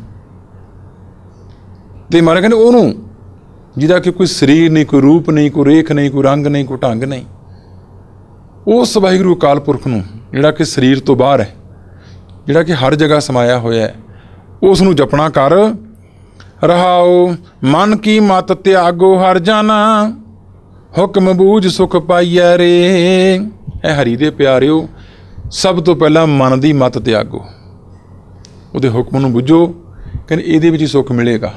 ਤੇ ਮਹਾਰਾਜ ਕਹਿੰਦੇ ਉਹਨੂੰ ਜਿਹਦਾ ਕਿ ਕੋਈ ਸਰੀਰ ਨਹੀਂ, ਕੋਈ ਰੂਪ ਨਹੀਂ, ਕੋਈ ਰੇਖ ਨਹੀਂ, ਕੋਈ ਰੰਗ ਨਹੀਂ, ਕੋਈ ਢੰਗ ਨਹੀਂ, ਉਸ ਵਾਹਿਗੁਰੂ ਅਕਾਲ ਪੁਰਖ ਨੂੰ ਜਿਹੜਾ ਕਿ ਸਰੀਰ ਤੋਂ ਬਾਹਰ ਹੈ, ਜਿਹੜਾ ਕਿ ਹਰ ਜਗ੍ਹਾ ਸਮਾਇਆ ਹੋਇਆ ਹੈ, ਉਸ ਨੂੰ ਜਪਣਾ ਕਰ। ਰਹਾਉ ਮਨ ਕੀ ਮਤ ਤਿਆਗੋ ਹਰ ਜਨ, ਹੁਕਮ ਬੂਝ ਸੁਖ ਪਾਈਐ ਰੇ। ਇਹ ਹਰੀ ਦੇ ਪਿਆਰਿਓ, ਸਭ ਤੋਂ ਪਹਿਲਾਂ ਮਨ ਦੀ ਮਤ ਤਿਆਗੋ, ਉਹਦੇ ਹੁਕਮ ਨੂੰ ਬੁੱਝੋ। ਕਹਿੰਦੇ ਇਹਦੇ ਵਿੱਚ ਹੀ ਸੁੱਖ ਮਿਲੇਗਾ।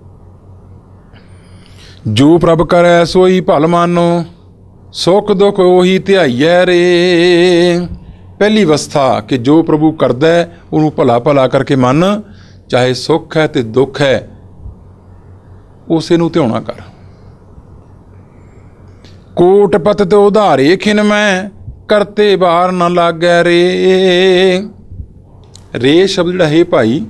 ਜੋ ਪ੍ਰਭ ਕਰੈ ਸੋਈ ਭਲ ਮਾਨੋ, ਸੁੱਖ ਦੁੱਖ ਉਹੀ ਧਿਆਈਐ ਰੇ। ਪਹਿਲੀ ਅਵਸਥਾ ਕਿ ਜੋ ਪ੍ਰਭੂ ਕਰਦਾ ਉਹਨੂੰ ਭਲਾ ਭਲਾ ਕਰਕੇ ਮੰਨ, ਚਾਹੇ ਸੁੱਖ ਹੈ ਤੇ ਦੁੱਖ ਹੈ, ਉਸੇ ਨੂੰ ਧਿਆਉਣਾ ਕਰ। ਕੋਟ ਪਤ ਤੇ ਉਧਾਰੇ ਖਿਨ ਮੈਂ, ਕਰਤੇ ਬਾਹਰ ਨਾ ਲਾਗੈ ਰੇ। ਰੇ ਸ਼ਬਦ ਜਿਹੜਾ ਹੈ ਭਾਈ,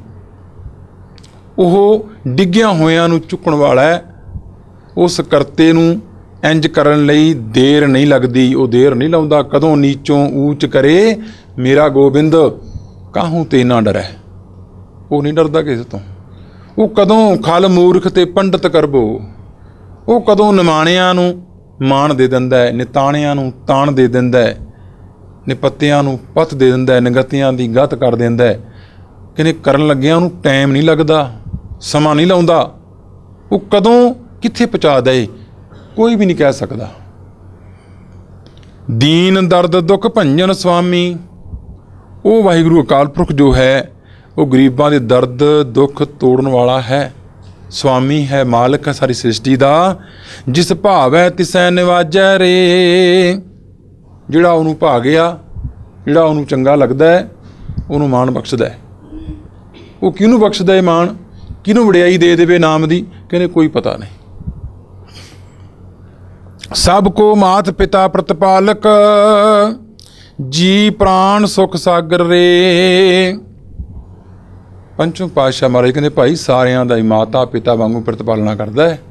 ਉਹ ਡਿੱਗਿਆਂ ਹੋਇਆਂ ਨੂੰ ਚੁੱਕਣ ਵਾਲਾ ਹੈ। ਉਸ ਕਰਤੇ ਨੂੰ ਇੰਜ ਕਰਨ ਲਈ ਦੇਰ ਨਹੀਂ ਲੱਗਦੀ, ਉਹ ਦੇਰ ਨਹੀਂ ਲਾਉਂਦਾ। ਕਦੋਂ ਨੀਚੋਂ ਊਚ ਕਰੇ ਮੇਰਾ ਗੋਬਿੰਦ, ਕਾਹੂ ਤੇ ਨਾ ਡਰੈ। ਉਹ ਨਹੀਂ ਡਰਦਾ ਕਿਸੇ ਤੋਂ। ਉਹ ਕਦੋਂ ਖਲ ਮੂਰਖ ਤੇ ਪੰਡਤ ਕਰਬੋ, ਉਹ ਕਦੋਂ ਨਿਮਾਣਿਆਂ ਨੂੰ ਮਾਣ ਦੇ ਦਿੰਦਾ ਹੈ, ਨਿਤਾਣਿਆਂ ਨੂੰ ਤਾਣ ਦੇ ਦਿੰਦਾ ਹੈ, ਨਿਪੱਤਿਆਂ ਨੂੰ ਪੱਤ ਦੇ ਦਿੰਦਾ ਹੈ, ਨਿਗਤਿਆਂ ਦੀ ਗਤ ਕਰ ਦਿੰਦਾ ਹੈ। ਕਹਿੰਦੇ ਕਰਨ ਲੱਗਿਆ ਉਹਨੂੰ ਟਾਈਮ ਨਹੀਂ ਲੱਗਦਾ, ਸਮਾਂ ਨਹੀਂ ਲਾਉਂਦਾ। ਉਹ ਕਦੋਂ ਕਿੱਥੇ ਪਹੁੰਚਾ ਦੇ ਕੋਈ ਵੀ ਨਹੀਂ ਕਹਿ ਸਕਦਾ। ਦੀਨ ਦਰਦ ਦੁੱਖ ਭੰਜਨ ਸੁਆਮੀ, ਉਹ ਵਾਹਿਗੁਰੂ ਅਕਾਲ ਪੁਰਖ ਜੋ ਹੈ, ਉਹ ਗਰੀਬਾਂ ਦੇ ਦਰਦ ਦੁੱਖ ਤੋੜਨ ਵਾਲਾ ਹੈ, ਸੁਆਮੀ ਹੈ, ਮਾਲਕ ਹੈ ਸਾਰੀ ਸ੍ਰਿਸ਼ਟੀ ਦਾ। ਜਿਸ ਭਾਵੈ ਤਿਸੈ ਨਿਵਾਜੈ ਰੇ। ਜਿਹੜਾ ਉਹਨੂੰ ਭਾ ਗਿਆ, ਜਿਹੜਾ ਉਹਨੂੰ ਚੰਗਾ ਲੱਗਦਾ ਹੈ, ਉਹਨੂੰ ਮਾਣ ਬਖਸ਼ਦਾ ਹੈ। ਉਹ ਕਿਹਨੂੰ ਬਖਸ਼ਦਾ ਹੈ ਮਾਣ, ਕਿਹਨੂੰ ਵਡਿਆਈ ਦੇ ਦੇਵੇ ਨਾਮ ਦੀ? ਕਹਿੰਦੇ ਕੋਈ ਪਤਾ ਨਹੀਂ। ਸਭ ਕੋ ਮਾਤ ਪਿਤਾ ਪ੍ਰਤਪਾਲਕ, ਜੀ ਪ੍ਰਾਣ ਸੁਖ ਸਾਗਰ ਰੇ। ਪੰਚਮ ਪਾਤਸ਼ਾਹ ਮਹਾਰਾਜ ਕਹਿੰਦੇ ਭਾਈ ਸਾਰਿਆਂ ਦਾ ਹੀ ਮਾਤਾ ਪਿਤਾ ਵਾਂਗੂ ਪ੍ਰਤਪਾਲਣਾ ਕਰਦਾ ਹੈ।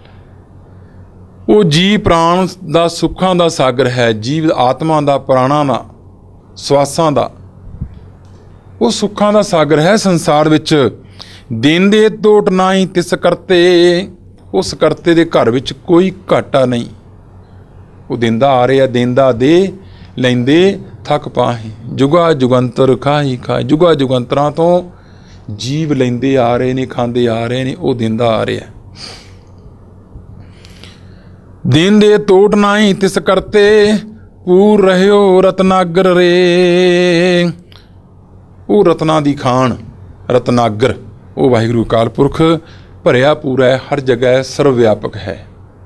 ਉਹ ਜੀ ਪ੍ਰਾਣ ਦਾ ਸੁੱਖਾਂ ਦਾ ਸਾਗਰ ਹੈ, ਜੀਵ ਆਤਮਾ ਦਾ, ਪ੍ਰਾਣਾਂ ਦਾ, ਸਵਾਸਾਂ ਦਾ ਉਹ ਸੁੱਖਾਂ ਦਾ ਸਾਗਰ ਹੈ ਸੰਸਾਰ ਵਿੱਚ। ਦਿਨ ਦੇ ਟੋਟ ਨਾਹੀਂ ਤਿਸ ਕਰਤੇ, ਉਸ ਕਰਤੇ ਦੇ ਘਰ ਵਿੱਚ ਕੋਈ ਘਾਟਾ ਨਹੀਂ। ਉਹ ਦਿੰਦਾ ਆ ਰਿਹਾ, ਦਿੰਦਾ ਦੇ ਲੈਂਦੇ ਥੱਕ ਪਾਹੀ, ਜੁਗਾ ਜੁਗੰਤਰ ਖਾਹੀ ਖਾਹੀ। ਜੁਗਾ ਜੁਗੰਤਰਾਂ ਤੋਂ ਜੀਵ ਲੈਂਦੇ ਆ ਰਹੇ ਨੇ, ਖਾਂਦੇ ਆ ਰਹੇ ਨੇ, ਉਹ ਦਿੰਦਾ ਆ ਰਿਹਾ। ਦਿਨ ਦੇ ਟੋਟ ਨਾਹੀਂ ਤਿਸ ਕਰਤੇ, ਭਰਪੂਰ ਰਹਿਓ ਰਤਨਾਗਰ ਰੇ। ਉਹ ਰਤਨਾਂ ਦੀ ਖਾਨ ਰਤਨਾਗਰ, ਉਹ ਵਾਹਿਗੁਰੂ ਅਕਾਲ ਪੁਰਖ ਭਰਿਆ ਪੂਰਾ ਹੈ, ਹਰ ਜਗ੍ਹਾ ਹੈ, ਸਰਵ ਵਿਆਪਕ ਹੈ।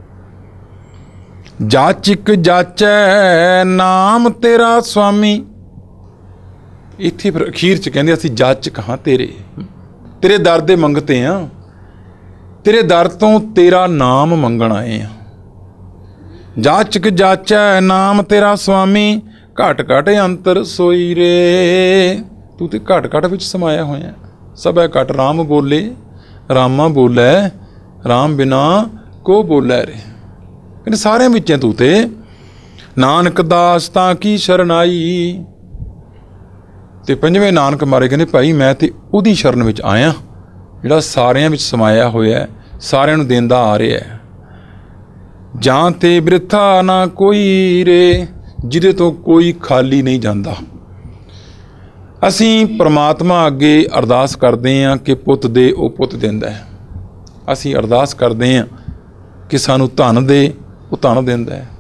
ਜਾਚਿਕ ਜਾਚੈ ਨਾਮ ਤੇਰਾ ਸੁਆਮੀ। ਇੱਥੇ ਫਿਰ ਅਖੀਰ 'ਚ ਕਹਿੰਦੇ ਅਸੀਂ ਜਾਚਕ ਹਾਂ ਤੇਰੇ ਦਰ ਦੇ ਮੰਗਤੇ ਹਾਂ, ਤੇਰੇ ਦਰ ਤੋਂ ਤੇਰਾ ਨਾਮ ਮੰਗਣ ਆਏ ਹਾਂ। ਜਾਚਕ ਜਾਚੈ ਨਾਮ ਤੇਰਾ ਸੁਆਮੀ, ਘਟ ਘਟ ਅੰਤਰ ਸੋਈ ਰੇ। ਤੂੰ ਤੇ ਘਟ ਘਟ ਵਿੱਚ ਸਮਾਇਆ ਹੋਇਆ। ਸਭੈ ਘਟ ਰਾਮ ਬੋਲੇ, ਰਾਮਾ ਬੋਲੇ, ਰਾਮ ਬਿਨਾ ਕੋ ਬੋਲੇ ਰੇ। ਕਹਿੰਦੇ ਸਾਰਿਆਂ ਵਿੱਚ ਤੂੰ ਤੇ। ਨਾਨਕ ਦਾਸ ਤਾਂ ਕੀ ਸ਼ਰਨਾਈ। ਤੇ ਪੰਜਵੇਂ ਨਾਨਕ ਮਾਰੇ ਕਹਿੰਦੇ ਭਾਈ ਮੈਂ ਤੇ ਉਹਦੀ ਸ਼ਰਨ ਵਿੱਚ ਆਇਆ ਜਿਹੜਾ ਸਾਰਿਆਂ ਵਿੱਚ ਸਮਾਇਆ ਹੋਇਆ, ਸਾਰਿਆਂ ਨੂੰ ਦਿੰਦਾ ਆ ਰਿਹਾ ਹੈ। ਜਾਂ ਤੇ ਬਿਰਥਾ ਨਾ ਕੋਈ ਰੇ, ਜਿਹਦੇ ਤੋਂ ਕੋਈ ਖਾਲੀ ਨਹੀਂ ਜਾਂਦਾ। ਅਸੀਂ ਪਰਮਾਤਮਾ ਅੱਗੇ ਅਰਦਾਸ ਕਰਦੇ ਹਾਂ ਕਿ ਪੁੱਤ ਦੇ, ਉਹ ਪੁੱਤ ਦਿੰਦਾ ਹੈ। ਅਸੀਂ ਅਰਦਾਸ ਕਰਦੇ ਹਾਂ ਕਿ ਸਾਨੂੰ ਧਨ ਦੇ, ਉਹ ਧਨ ਦਿੰਦਾ ਹੈ।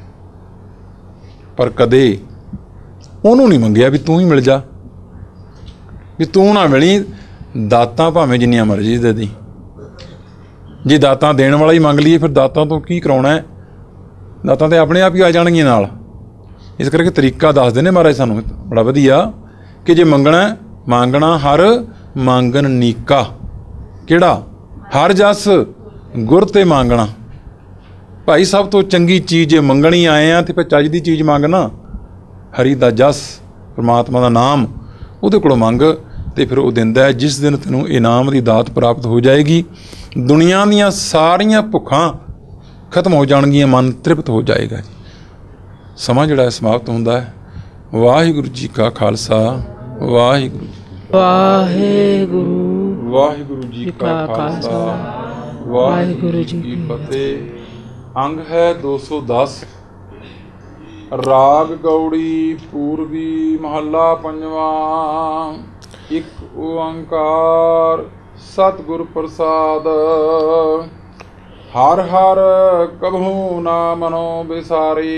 ਪਰ ਕਦੇ ਉਹਨੂੰ ਨਹੀਂ ਮੰਗਿਆ ਵੀ ਤੂੰ ਹੀ ਮਿਲ ਜਾ, ਵੀ ਤੂੰ ਨਾ ਮਿਲੀ। ਦਾਤਾਂ ਭਾਵੇਂ ਜਿੰਨੀਆਂ ਮਰਜ਼ੀ ਦੇ ਦੀ, ਜੇ ਦਾਤਾਂ ਦੇਣ ਵਾਲਾ ਹੀ ਮੰਗ ਲਈਏ ਫਿਰ ਦਾਤਾਂ ਤੋਂ ਕੀ ਕਰਾਉਣਾ ਹੈ? ਦਾਤਾਂ ਤਾਂ ਆਪਣੇ ਆਪ ਹੀ ਆ ਜਾਣਗੀਆਂ ਨਾਲ। ਇਸ ਕਰਕੇ ਤਰੀਕਾ ਦੱਸਦੇ ਨੇ ਮਹਾਰਾਜ ਸਾਨੂੰ ਬੜਾ ਵਧੀਆ ਕਿ ਜੇ ਮੰਗਣਾ, ਮੰਗਣਾ ਹਰ ਮੰਗਣ ਨੀਕਾ। ਕਿਹੜਾ? ਹਰ ਜਸ ਗੁਰ ਤੇ ਮੰਗਣਾ। ਭਾਈ ਸਭ ਤੋਂ ਚੰਗੀ ਚੀਜ਼ ਜੇ ਮੰਗਣੀ ਆਏ ਆ ਤੇ ਫਿਰ ਚੱਜ ਦੀ ਚੀਜ਼ ਮੰਗਣਾ। ਹਰੀ ਦਾ ਜਸ, ਪਰਮਾਤਮਾ ਦਾ ਨਾਮ, ਉਹਦੇ ਕੋਲੋਂ ਮੰਗ ਤੇ ਫਿਰ ਉਹ ਦਿੰਦਾ ਹੈ। ਜਿਸ ਦਿਨ ਤੈਨੂੰ ਇਨਾਮ ਦੀ ਦਾਤ ਪ੍ਰਾਪਤ ਹੋ ਜਾਏਗੀ, ਦੁਨੀਆ ਦੀਆਂ ਸਾਰੀਆਂ ਭੁੱਖਾਂ ਖਤਮ ਹੋ ਜਾਣਗੀਆਂ, ਮਨ ਤ੍ਰਿਪਤ ਹੋ ਜਾਏਗਾ ਜੀ। ਸਮਾਂ ਜਿਹੜਾ ਸਮਾਪਤ ਹੁੰਦਾ ਹੈ। ਵਾਹਿਗੁਰੂ ਜੀ ਕਾ ਖਾਲਸਾ, ਵਾਹਿਗੁਰੂ ਵਾਹਿਗੁਰੂ ਵਾਹਿਗੁਰੂ ਜੀ ਕਾ ਖਾਲਸਾ, ਵਾਹਿਗੁਰੂ ਜੀ ਕੀ ਫਤਿਹ। ਅੰਗ ਹੈ 210। ਰਾਗ ਗੌੜੀ ਪੂਰਬੀ ਮਹੱਲਾ ਪੰਜਵਾਂ। ਇੱਕ ਓੰਕਾਰ ਸਤਿਗੁਰ ਪ੍ਰਸਾਦ। ਹਰ ਹਰ ਕਬਹੂ ਨਾ ਮਨੋ ਵਿਸਾਰੇ।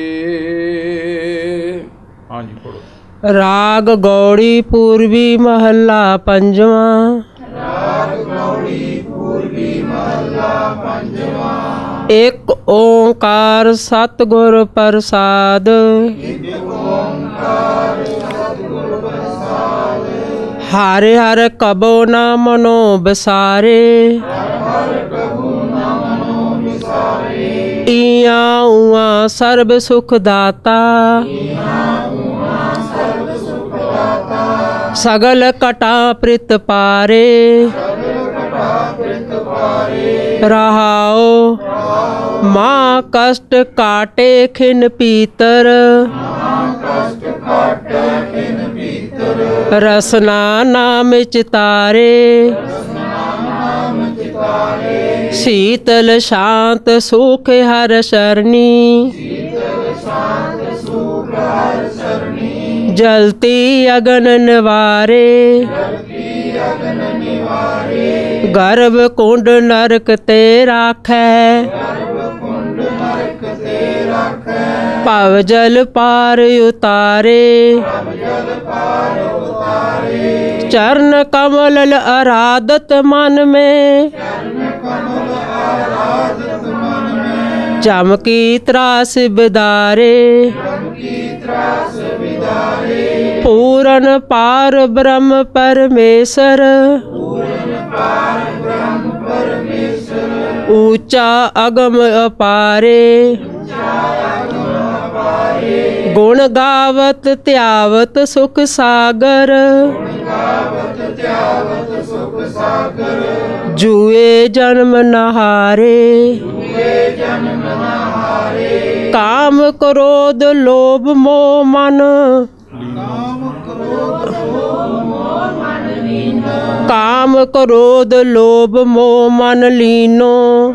ਹਾਂਜੀ ਪੜੋ। ਰਾਗ ਗੌੜੀ ਪੂਰਬੀ ਮਹੱਲਾ ਪੰਜਵਾਂ। ਰਾਗ ਗੌੜੀ ਪੂਰਬੀ ਮਹੱਲਾ ਪੰਜਵਾਂ। ਇੱਕ ਓੰਕਾਰ ਸਤਿਗੁਰ ਪ੍ਰਸਾਦ। ਇੱਕ ਓੰਕਾਰ ਸਤਿਗੁਰ ਪ੍ਰਸਾਦ। ਹਰ ਹਰ ਕਬੋ ਨਾ ਮਨੋ ਵਿਸਾਰੇ। ਹਰ ਕਬੂ ਨਾ ਮਨੋ ਵਿਸਾਰੇ। ਈਆਂ ਊਆਂ ਸਰਬ ਸੁਖ ਦਾਤਾ। ਸਗਲ ਕਟਾ ਪ੍ਰਿਤ ਪਾਰੇ। ਰਹਾਓ ਮਾਂ ਕਸ਼ਟ ਕਾਟੇ ਖਿਨ ਪੀਤਰ। ਰਸਨਾ ਨਾਮ ਚਿਤਾਰੇ। ਸੀਤਲ ਸ਼ਾਂਤ ਸੁਖ ਹਰ ਸਰਨੀ। ਜਲਤੀ ਅਗਨ ਨਿਵਾਰੇ। ਗਰਭ ਕੁੰਡ ਨਰਕ ਤੇ ਰਾਖੈ। ਭਵ ਜਲ ਪਾਰ ਉਤਾਰੇ। ਚਰਨ ਕਮਲ ਆਰਾਧਤ ਮਨ ਮੇ। ਚਮਕੀ ਤਰਾਸ ਬਿਦਾਰੇ। ਪੂਰਨ ਪਾਰ ਬ੍ਰਹਮ ਪਰਮੇਸ਼ਰ। ਊਚਾ ਅਗਮ ਅਪਾਰੇ। ਗੁਣ ਗਾਵਤ ਧਿਆਵਤ ਸੁਖ ਸਾਗਰ। ਜੂਏ ਜਨਮ ਨਹਾਰੇ। ਕਾਮ ਕ੍ਰੋਧ ਲੋਭ ਮੋਹ ਮਨ। ਕਾਮ ਕ੍ਰੋਧ ਲੋਭ ਮੋਹ ਮਨ ਲੀਨੋ।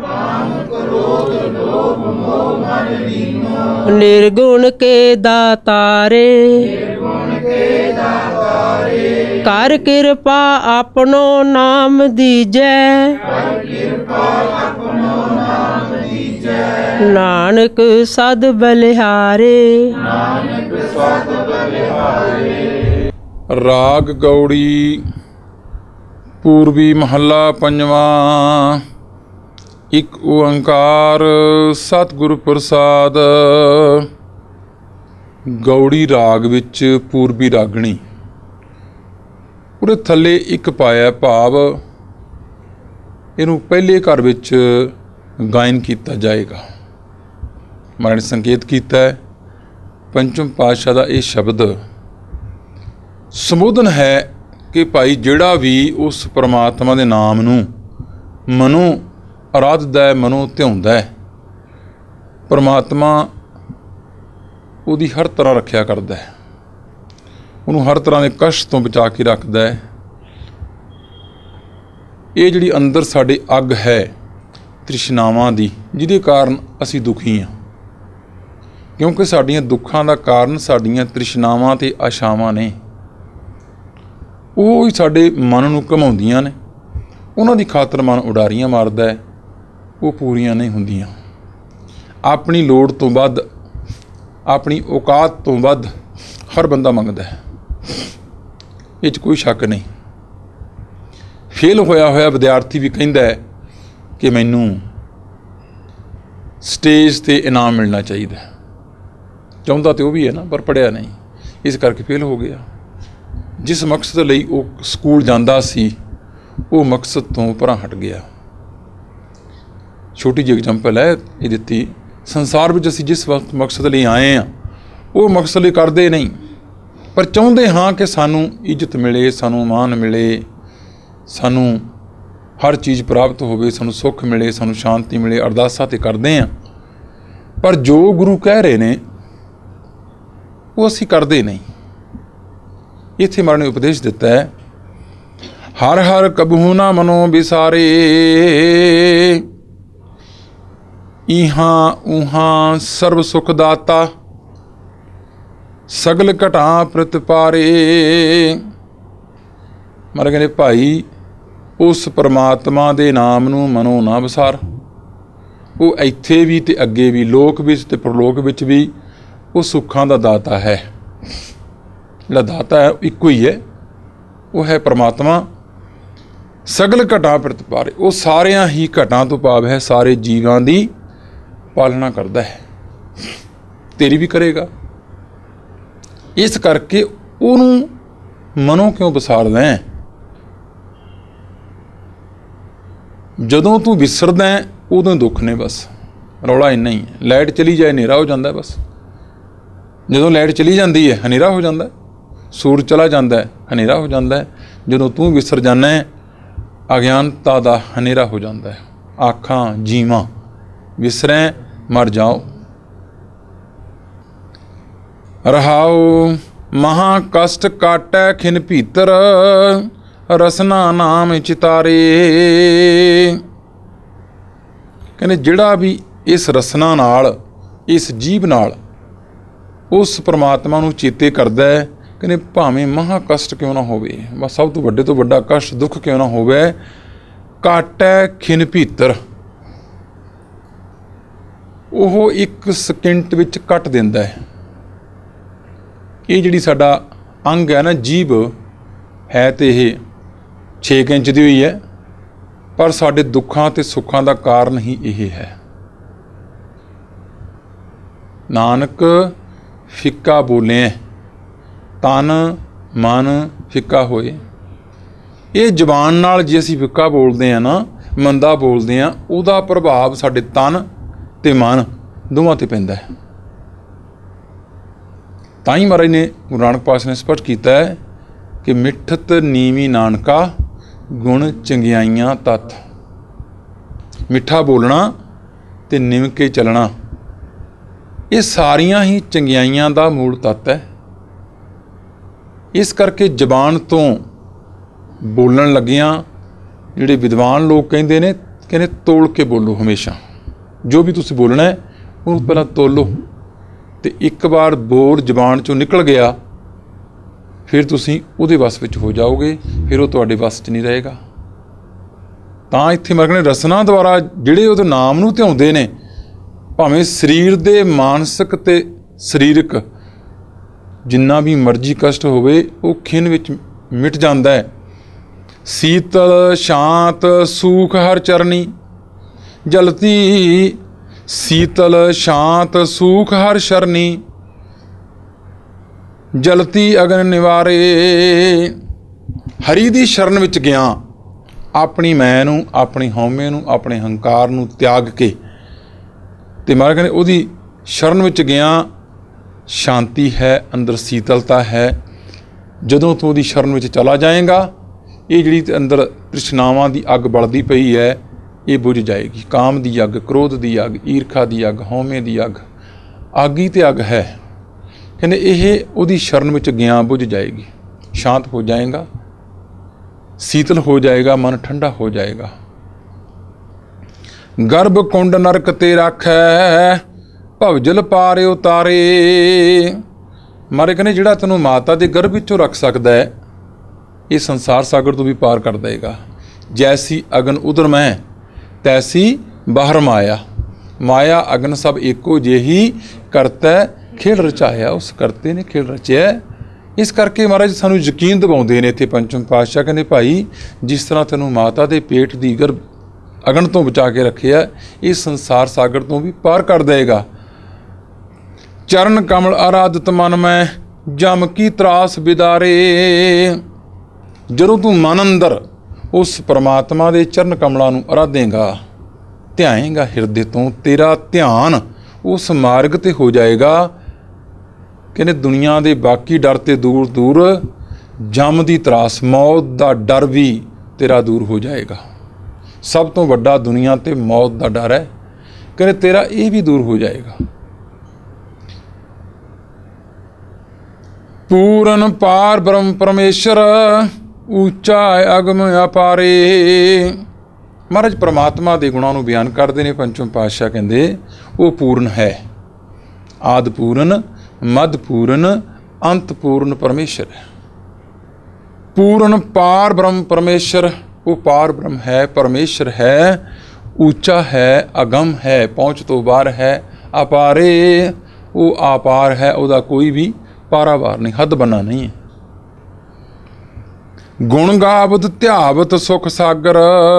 ਨਿਰਗੁਣ ਕੇ ਦਾਤਾਰੇ। ਕਰ ਕਿਰਪਾ ਆਪਣੋ ਨਾਮ ਦੀਜੈ। ਨਾਨਕ ਸਦ ਬਲਿਹਾਰੇ। ਨਾਨਕ ਸਦ ਬਲਿਹਾਰੇ। ਰਾਗ ਗੌੜੀ ਪੂਰਬੀ ਮਹੱਲਾ ਪੰਜਵਾਂ। ਇੱਕ ਓੰਕਾਰ ਸਤਿਗੁਰ ਪ੍ਰਸਾਦ। ਗੌੜੀ ਰਾਗ ਵਿੱਚ ਪੂਰਬੀ ਰਾਗਣੀ। ਉਹਦੇ ਥੱਲੇ ਇੱਕ ਪਾਇਆ ਭਾਵ ਇਹਨੂੰ ਪਹਿਲੇ ਘਰ ਵਿੱਚ ਗਾਇਨ ਕੀਤਾ ਜਾਏਗਾ। ਮਹਾਰਾਜ ਨੇ ਸੰਕੇਤ ਕੀਤਾ ਹੈ ਪੰਚਮ ਪਾਤਸ਼ਾਹ ਦਾ ਇਹ ਸ਼ਬਦ ਸੰਬੋਧਨ ਹੈ ਕਿ ਭਾਈ ਜਿਹੜਾ ਵੀ ਉਸ ਪਰਮਾਤਮਾ ਦੇ ਨਾਮ ਨੂੰ ਮਨੋਂ ਅਰਾਧਦਾ ਹੈ, ਮਨੋਂ ਧਿਆਉਂਦਾ ਹੈ, ਪਰਮਾਤਮਾ ਉਹਦੀ ਹਰ ਤਰ੍ਹਾਂ ਰੱਖਿਆ ਕਰਦਾ ਹੈ, ਉਹਨੂੰ ਹਰ ਤਰ੍ਹਾਂ ਦੇ ਕਸ਼ਟ ਤੋਂ ਬਚਾ ਕੇ ਰੱਖਦਾ ਹੈ। ਇਹ ਜਿਹੜੀ ਅੰਦਰ ਸਾਡੇ ਅੱਗ ਹੈ ਤ੍ਰਿਸ਼ਨਾਵਾਂ ਦੀ, ਜਿਹਦੇ ਕਾਰਨ ਅਸੀਂ ਦੁਖੀ ਹਾਂ, ਕਿਉਂਕਿ ਸਾਡੀਆਂ ਦੁੱਖਾਂ ਦਾ ਕਾਰਨ ਸਾਡੀਆਂ ਤ੍ਰਿਸ਼ਨਾਵਾਂ ਅਤੇ ਆਸ਼ਾਵਾਂ ਨੇ। ਉਹ ਹੀ ਸਾਡੇ ਮਨ ਨੂੰ ਘਮਾਉਂਦੀਆਂ ਨੇ, ਉਹਨਾਂ ਦੀ ਖਾਤਰ ਮਨ ਉਡਾਰੀਆਂ ਮਾਰਦਾ ਹੈ, ਉਹ ਪੂਰੀਆਂ ਨਹੀਂ ਹੁੰਦੀਆਂ। ਆਪਣੀ ਲੋੜ ਤੋਂ ਵੱਧ, ਆਪਣੀ ਔਕਾਤ ਤੋਂ ਵੱਧ ਹਰ ਬੰਦਾ ਮੰਗਦਾ ਹੈ, ਇਹ 'ਚ ਕੋਈ ਸ਼ੱਕ ਨਹੀਂ। ਫੇਲ ਹੋਇਆ ਵਿਦਿਆਰਥੀ ਵੀ ਕਹਿੰਦਾ ਹੈ ਕਿ ਮੈਨੂੰ ਸਟੇਜ 'ਤੇ ਇਨਾਮ ਮਿਲਣਾ ਚਾਹੀਦਾ। ਚਾਹੁੰਦਾ ਤਾਂ ਉਹ ਵੀ ਹੈ ਨਾ, ਪਰ ਪੜ੍ਹਿਆ ਨਹੀਂ, ਇਸ ਕਰਕੇ ਫੇਲ ਹੋ ਗਿਆ। ਜਿਸ ਮਕਸਦ ਲਈ ਉਹ ਸਕੂਲ ਜਾਂਦਾ ਸੀ ਉਹ ਮਕਸਦ ਤੋਂ ਪਰਾਂ ਹਟ ਗਿਆ। ਛੋਟੀ ਜਿਹੀ ਐਗਜ਼ਾਮਪਲ ਹੈ ਇਹ ਦਿੱਤੀ। ਸੰਸਾਰ ਵਿੱਚ ਅਸੀਂ ਜਿਸ ਵਕਤ ਮਕਸਦ ਲਈ ਆਏ ਹਾਂ ਉਹ ਮਕਸਦ ਲਈ ਕਰਦੇ ਨਹੀਂ, ਪਰ ਚਾਹੁੰਦੇ ਹਾਂ ਕਿ ਸਾਨੂੰ ਇੱਜ਼ਤ ਮਿਲੇ, ਸਾਨੂੰ ਮਾਣ ਮਿਲੇ, ਸਾਨੂੰ ਹਰ ਚੀਜ਼ ਪ੍ਰਾਪਤ ਹੋਵੇ, ਸਾਨੂੰ ਸੁੱਖ ਮਿਲੇ, ਸਾਨੂੰ ਸ਼ਾਂਤੀ ਮਿਲੇ। ਅਰਦਾਸਾਂ ਤੇ ਕਰਦੇ ਹਾਂ, ਪਰ ਜੋ ਗੁਰੂ ਕਹਿ ਰਹੇ ਨੇ ਉਹ ਅਸੀਂ ਕਰਦੇ ਨਹੀਂ। ਇੱਥੇ ਮਹਾਰਾਜ ਨੇ ਉਪਦੇਸ਼ ਦਿੱਤਾ ਹੈ ਹਰ ਹਰ ਕਬਹੂ ਨਾ ਮਨੋ ਵਿਸਾਰੇ। ਇਹਾਂ ਉਹਾਂ ਸਰਬ ਸੁਖ ਦਾਤਾ ਸਗਲ ਘਟਾ ਪ੍ਰਤਪਾਰੇ। ਮਹਾਰਾਜ ਕਹਿੰਦੇ ਭਾਈ ਉਸ ਪਰਮਾਤਮਾ ਦੇ ਨਾਮ ਨੂੰ ਮਨੋ ਨਾ ਵਿਸਾਰ। ਉਹ ਇੱਥੇ ਵੀ ਅਤੇ ਅੱਗੇ ਵੀ, ਲੋਕ ਵਿੱਚ ਅਤੇ ਪ੍ਰਲੋਕ ਵਿੱਚ ਵੀ ਉਹ ਸੁੱਖਾਂ ਦਾ ਦਾਤਾ ਹੈ। ਜਿਹੜਾ ਦਾਤਾ ਹੈ ਇੱਕੋ ਹੀ ਹੈ, ਉਹ ਹੈ ਪਰਮਾਤਮਾ। ਸਗਲ ਘਟਾ ਪ੍ਰਤਪਾਰੇ, ਉਹ ਸਾਰਿਆਂ ਹੀ ਘਟਾਂ ਤੋਂ ਭਾਵ ਹੈ ਸਾਰੇ ਜੀਵਾਂ ਦੀ ਪਾਲਣਾ ਕਰਦਾ ਹੈ, ਤੇਰੀ ਵੀ ਕਰੇਗਾ। ਇਸ ਕਰਕੇ ਉਹਨੂੰ ਮਨੋਂ ਕਿਉਂ ਵਿਸਾਰਦਾ ਹੈ? ਜਦੋਂ ਤੂੰ ਵਿਸਰਦਾ ਹੈ ਉਦੋਂ ਦੁੱਖ ਨੇ, ਬਸ ਰੌਲਾ ਇੰਨਾ ਹੀ ਹੈ। ਲਾਈਟ ਚਲੀ ਜਾਏ ਹਨੇਰਾ ਹੋ ਜਾਂਦਾ ਬਸ। ਜਦੋਂ ਲਾਈਟ ਚਲੀ ਜਾਂਦੀ ਹੈ ਹਨੇਰਾ ਹੋ ਜਾਂਦਾ, ਸੂਰਜ ਚਲਾ ਜਾਂਦਾ ਹੈ ਹਨੇਰਾ ਹੋ ਜਾਂਦਾ ਹੈ। ਜਦੋਂ ਤੂੰ ਵਿਸਰ ਜਾਂਦਾ ਹੈ ਅਗਿਆਨਤਾ ਦਾ ਹਨੇਰਾ ਹੋ ਜਾਂਦਾ ਹੈ। ਆਖਾਂ ਜੀਵਾਂ ਵਿਸਰੈ ਮਰ ਜਾਓ। ਰਹਾਉ ਮਹਾ ਕਸ਼ਟ ਕਾਟੈ ਖਿਨ ਭੀਤਰ ਰਸਨਾ ਨਾਮ ਚਿਤਾਰੇ। ਕਹਿੰਦੇ ਜਿਹੜਾ ਵੀ ਇਸ ਰਸਨਾ ਨਾਲ, ਇਸ ਜੀਵ ਨਾਲ ਉਸ ਪਰਮਾਤਮਾ ਨੂੰ ਚੇਤੇ ਕਰਦਾ ਹੈ, ਕਹਿੰਦੇ ਭਾਵੇਂ ਮਹਾ ਕਸ਼ਟ ਕਿਉਂ ਨਾ ਹੋਵੇ, ਬਸ ਸਭ ਤੋਂ ਵੱਡਾ ਕਸ਼ਟ ਦੁੱਖ ਕਿਉਂ ਨਾ ਹੋਵੇ, ਕਾਟੈ ਖਿਨ ਭੀਤਰ, ਉਹ ਇੱਕ ਸਕਿੰਟ ਵਿੱਚ ਕੱਟ ਦਿੰਦਾ ਹੈ। ਇਹ ਜਿਹੜੀ ਸਾਡਾ ਅੰਗ ਹੈ ਨਾ, ਜੀਭ ਹੈ ਤੇ ਇਹ 6 ਇੰਚ ਦੀ ਹੋਈ ਹੈ, ਪਰ ਸਾਡੇ ਦੁੱਖਾਂ ਅਤੇ ਸੁੱਖਾਂ ਦਾ ਕਾਰਨ ਹੀ ਇਹ ਹੈ। ਨਾਨਕ ਫਿੱਕਾ ਬੋਲੇ ਤਨ ਮਨ ਫਿੱਕਾ ਹੋਏ। ਇਹ ਜ਼ੁਬਾਨ ਨਾਲ ਜੇ ਅਸੀਂ ਫਿੱਕਾ ਬੋਲਦੇ ਹਾਂ ਨਾ, ਮੰਦਾ ਬੋਲਦੇ ਹਾਂ, ਉਹਦਾ ਪ੍ਰਭਾਵ ਸਾਡੇ ਤਨ ਅਤੇ ਮਨ ਦੋਵਾਂ 'ਤੇ ਪੈਂਦਾ ਹੈ। ਤਾਂ ਹੀ ਮਹਾਰਾਜ ਨੇ ਗੁਰੂ ਨਾਨਕ ਪਾਤਸ਼ਾਹ ਨੇ ਸਪਸ਼ਟ ਕੀਤਾ ਹੈ ਕਿ ਮਿੱਠਤ ਨੀਵੀਂ ਨਾਨਕਾ ਗੁਣ ਚੰਗਿਆਈਆਂ ਤੱਤ। ਮਿੱਠਾ ਬੋਲਣਾ ਅਤੇ ਨਿਮ ਕੇ ਚੱਲਣਾ, ਇਹ ਸਾਰੀਆਂ ਹੀ ਚੰਗਿਆਈਆਂ ਦਾ ਮੂਲ ਤੱਤ ਹੈ। ਇਸ ਕਰਕੇ ਜ਼ਬਾਨ ਤੋਂ ਬੋਲਣ ਲੱਗਿਆਂ ਜਿਹੜੇ ਵਿਦਵਾਨ ਲੋਕ ਕਹਿੰਦੇ ਨੇ, ਕਹਿੰਦੇ ਤੋਲ ਕੇ ਬੋਲੋ। ਹਮੇਸ਼ਾ ਜੋ ਵੀ ਤੁਸੀਂ ਬੋਲਣਾ ਹੈ ਉਹਨੂੰ ਪਹਿਲਾਂ ਤੋਲੋ, ਅਤੇ ਇੱਕ ਵਾਰ ਬੋਲ ਜ਼ਬਾਨ 'ਚੋਂ ਨਿਕਲ ਗਿਆ ਫਿਰ ਤੁਸੀਂ ਉਹਦੇ ਵੱਸ ਵਿੱਚ ਹੋ ਜਾਓਗੇ, ਫਿਰ ਉਹ ਤੁਹਾਡੇ ਵੱਸ 'ਚ ਨਹੀਂ ਰਹੇਗਾ। ਤਾਂ ਇੱਥੇ ਮੈਂ ਕਹਿੰਦਾ ਰਸਨਾ ਦੁਆਰਾ ਜਿਹੜੇ ਉਹਦੇ ਨਾਮ ਨੂੰ ਧਿਆਉਂਦੇ ਨੇ ਭਾਵੇਂ ਸਰੀਰ ਦੇ ਮਾਨਸਿਕ ਤੇ ਸਰੀਰਕ ਜਿੰਨਾ ਵੀ ਮਰਜ਼ੀ ਕਸ਼ਟ ਹੋਵੇ ਉਹ ਖਿੰਨ ਵਿੱਚ ਮਿਟ ਜਾਂਦਾ ਹੈ। ਸੀਤਲ ਸ਼ਾਂਤ ਸੂਖ ਹਰ ਚਰਨੀ ਜਲਤੀ, ਸੀਤਲ ਸ਼ਾਂਤ ਸੂਖ ਹਰ ਸ਼ਰਨੀ ਜਲਤੀ ਅਗਨ ਨਿਵਾਰੇ। ਹਰੀ ਦੀ ਸ਼ਰਨ ਵਿੱਚ ਗਿਆ, ਆਪਣੀ ਮੈਂ ਨੂੰ, ਆਪਣੀ ਹਉਮੈ ਨੂੰ, ਆਪਣੇ ਹੰਕਾਰ ਨੂੰ ਤਿਆਗ ਕੇ, ਤੇ ਮਹਾਰਾਜ ਕਹਿੰਦੇ ਉਹਦੀ ਸ਼ਰਨ ਵਿੱਚ ਗਿਆ, ਸ਼ਾਂਤੀ ਹੈ, ਅੰਦਰ ਸੀਤਲਤਾ ਹੈ। ਜਦੋਂ ਤੂੰ ਉਹਦੀ ਸ਼ਰਨ ਵਿੱਚ ਚਲਾ ਜਾਏਗਾ, ਇਹ ਜਿਹੜੀ ਅੰਦਰ ਤ੍ਰਿਸ਼ਨਾਵਾਂ ਦੀ ਅੱਗ ਬਲਦੀ ਪਈ ਹੈ ਇਹ ਬੁਝ ਜਾਏਗੀ। ਕਾਮ ਦੀ ਅੱਗ, ਕ੍ਰੋਧ ਦੀ ਅੱਗ, ਈਰਖਾ ਦੀ ਅੱਗ, ਹਉਮੈ ਦੀ ਅੱਗ, ਅੱਗ ਹੀ ਤੇ ਅੱਗ ਹੈ। ਕਹਿੰਦੇ ਇਹ ਉਹਦੀ ਸ਼ਰਨ ਵਿੱਚ ਗਿਆ ਬੁਝ ਜਾਏਗੀ, ਸ਼ਾਂਤ ਹੋ ਜਾਏਗਾ, ਸੀਤਲ ਹੋ ਜਾਏਗਾ, ਮਨ ਠੰਡਾ ਹੋ ਜਾਏਗਾ। ਗਰਭ ਕੁੰਡ ਨਰਕ ਤੇ ਰਾਖੈ ਭਵਜਲ ਪਾਰੇ ਉਤਾਰੇ। ਮਾਰੇ ਕਹਿੰਦੇ ਜਿਹੜਾ ਤੈਨੂੰ ਮਾਤਾ ਦੇ ਗਰਭ ਵਿੱਚੋਂ ਰੱਖ ਸਕਦਾ ਹੈ, ਇਹ ਸੰਸਾਰ ਸਾਗਰ ਤੋਂ ਵੀ ਪਾਰ ਕਰ ਦੇਗਾ। ਜੈਸੀ ਅਗਨ ਉਦਰ ਮੈਂ ਤੈਸੀ ਬਾਹਰ ਮਾਇਆ, ਮਾਇਆ ਅਗਨ ਸਭ ਏਕੋ ਜਿਹੀ ਕਰਤੈ ਖੇਲ ਰਚਾਇਆ। ਉਸ ਕਰਤੇ ਨੇ ਖੇਲ ਰਚਿਆ। ਇਸ ਕਰਕੇ ਮਹਾਰਾਜ ਸਾਨੂੰ ਯਕੀਨ ਦਿਵਾਉਂਦੇ ਨੇ ਇੱਥੇ ਪੰਚਮ ਪਾਤਸ਼ਾਹ, ਕਹਿੰਦੇ ਭਾਈ ਜਿਸ ਤਰ੍ਹਾਂ ਤੈਨੂੰ ਮਾਤਾ ਦੇ ਪੇਟ ਦੀ ਗਰਭ ਅਗਨ ਤੋਂ ਬਚਾ ਕੇ ਰੱਖਿਆ, ਇਹ ਸੰਸਾਰ ਸਾਗਰ ਤੋਂ ਵੀ ਪਾਰ ਕਰ ਦੇਗਾ। ਚਰਨ ਕਮਲ ਆਰਾਧਿਤ ਮਨ ਮੈਂ ਜਮ ਕੀ ਤਰਾਸ ਬਿਦਾਰੇ। ਜਦੋਂ ਤੂੰ ਮਨ ਅੰਦਰ ਉਸ ਪਰਮਾਤਮਾ ਦੇ ਚਰਨ ਕਮਲਾਂ ਨੂੰ ਆਰਾਧੇਗਾ, ਧਿਆਏਗਾ ਹਿਰਦੇ ਤੋਂ, ਤੇਰਾ ਧਿਆਨ ਉਸ ਮਾਰਗ ਤੇ ਹੋ ਜਾਏਗਾ। ਕਹਿੰਦੇ ਦੁਨੀਆ ਦੇ ਬਾਕੀ ਡਰ ਤੇ ਦੂਰ ਦੂਰ ਜਮ ਦੀ ਤਰਾਸ, ਮੌਤ ਦਾ ਡਰ ਵੀ ਤੇਰਾ ਦੂਰ ਹੋ ਜਾਏਗਾ। ਸਭ ਤੋਂ ਵੱਡਾ ਦੁਨੀਆ ਤੇ ਮੌਤ ਦਾ ਡਰ ਹੈ, ਕਹਿੰਦੇ ਤੇਰਾ ਇਹ ਵੀ ਦੂਰ ਹੋ ਜਾਏਗਾ। ਪੂਰਨ ਪਾਰ ਬ੍ਰਹਮ ਪਰਮੇਸ਼ਰ ਉੱਚਾ ਅਗਮ ਅਪਾਰੇ। ਮਹਾਰਾਜ ਪਰਮਾਤਮਾ ਦੇ ਗੁਣਾਂ ਨੂੰ ਬਿਆਨ ਕਰਦੇ ਨੇ ਪੰਚਮ ਪਾਤਸ਼ਾਹ, ਕਹਿੰਦੇ ਉਹ ਪੂਰਨ ਹੈ, ਆਦਿ ਪੂਰਨ, ਮੱਧ ਪੂਰਨ, ਅੰਤ ਪੂਰਨ ਪਰਮੇਸ਼ਰ ਹੈ। ਪੂਰਨ ਪਾਰ ਬ੍ਰਹਮ ਪਰਮੇਸ਼ਰ, ਉਹ ਪਾਰ ਬ੍ਰਹਮ ਹੈ, ਪਰਮੇਸ਼ਰ ਹੈ, ਉੱਚਾ ਹੈ, ਅਗਮ ਹੈ, ਪਹੁੰਚ ਤੋਂ ਬਾਹਰ ਹੈ। ਅਪਾਰੇ, ਉਹ ਆਪਾਰ ਹੈ, ਉਹਦਾ ਕੋਈ ਵੀ ਪਾਰਾਵਾਰ ਨਹੀਂ, ਹੱਦ ਬੰਨਾ ਨਹੀਂ ਹੈ। ਗੁਣ ਗਾਵਤ ਧਿਆਵਤ ਸੁਖ ਸਾਗਰ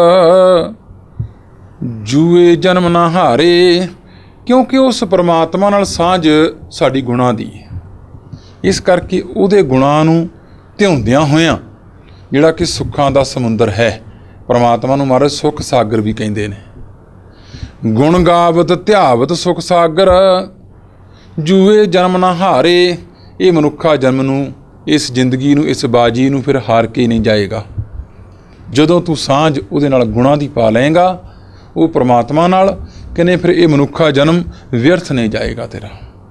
ਜੂਏ ਜਨਮ ਨਾ ਹਾਰੇ। ਕਿਉਂਕਿ ਉਸ ਪਰਮਾਤਮਾ ਨਾਲ ਸਾਂਝ ਸਾਡੀ ਗੁਣਾਂ ਦੀ ਹੈ, ਇਸ ਕਰਕੇ ਉਹਦੇ ਗੁਣਾਂ ਨੂੰ ਧਿਆਉਂਦਿਆਂ ਹੋਇਆਂ, ਜਿਹੜਾ ਕਿ ਸੁੱਖਾਂ ਦਾ ਸਮੁੰਦਰ ਹੈ, ਪਰਮਾਤਮਾ ਨੂੰ ਮਹਾਰਾਜ ਸੁੱਖ ਸਾਗਰ ਵੀ ਕਹਿੰਦੇ ਨੇ। ਗੁਣ ਗਾਵਤ ਧਿਆਵਤ ਸੁਖ ਸਾਗਰ ਜੂਏ ਜਨਮ ਨਾ ਹਾਰੇ। ਇਹ ਮਨੁੱਖਾ ਜਨਮ ਨੂੰ, ਇਸ ਜ਼ਿੰਦਗੀ ਨੂੰ, ਇਸ ਬਾਜੀ ਨੂੰ ਫਿਰ ਹਾਰ ਕੇ ਨਹੀਂ ਜਾਏਗਾ। ਜਦੋਂ ਤੂੰ ਸਾਂਝ ਉਹਦੇ ਨਾਲ ਗੁਣਾਂ ਦੀ ਪਾ ਲਏਗਾ, ਉਹ ਪਰਮਾਤਮਾ ਨਾਲ, ਕਹਿੰਦੇ ਫਿਰ ਇਹ ਮਨੁੱਖਾ ਜਨਮ ਵਿਅਰਥ ਨਹੀਂ ਜਾਏਗਾ ਤੇਰਾ।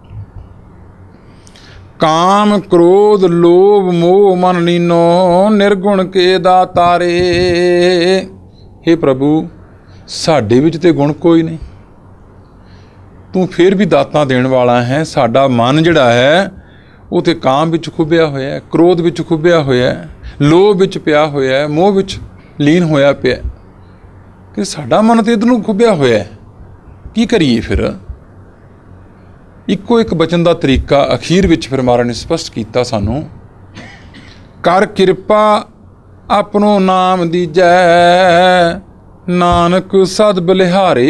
ਕਾਮ ਕ੍ਰੋਧ ਲੋਭ ਮੋਹ ਮਨ ਲੀਨੋ ਨਿਰਗੁਣ ਕੇ ਦਾਤਾਰੇ। ਹੇ ਪ੍ਰਭੂ, ਸਾਡੇ ਵਿੱਚ ਤੇ ਗੁਣ ਕੋਈ ਨਹੀਂ, ਤੂੰ ਫਿਰ ਵੀ ਦਾਤਾਂ ਦੇਣ ਵਾਲਾ ਹੈ। ਸਾਡਾ ਮਨ ਜਿਹੜਾ ਹੈ ਉਹ ਤੇ ਕਾਮ ਵਿੱਚ ਖੁੱਭਿਆ ਹੋਇਆ ਹੈ, ਕ੍ਰੋਧ ਵਿੱਚ ਖੁੱਭਿਆ ਹੋਇਆ ਹੈ, ਲੋਭ ਵਿੱਚ ਪਿਆ ਹੋਇਆ ਹੈ, ਮੋਹ ਵਿੱਚ ਲੀਨ ਹੋਇਆ ਪਿਆ ਕਿ ਸਾਡਾ ਮਨ ਤੇ ਇੱਧਰ ਨੂੰ ਖੁੱਭਿਆ ਹੋਇਆ ਹੈ। ਕੀ ਕਰੀਏ ਫਿਰ? ਇੱਕੋ ਇੱਕ ਬਚਨ ਦਾ ਤਰੀਕਾ ਅਖੀਰ ਵਿੱਚ ਫਿਰ ਮਹਾਰਾਜ ਨੇ ਸਪਸ਼ਟ ਕੀਤਾ ਸਾਨੂੰ, ਕਰ ਕਿਰਪਾ ਆਪਣੋ ਨਾਮ ਦੀਜੈ ਨਾਨਕ ਸਦ ਬਲਿਹਾਰੇ।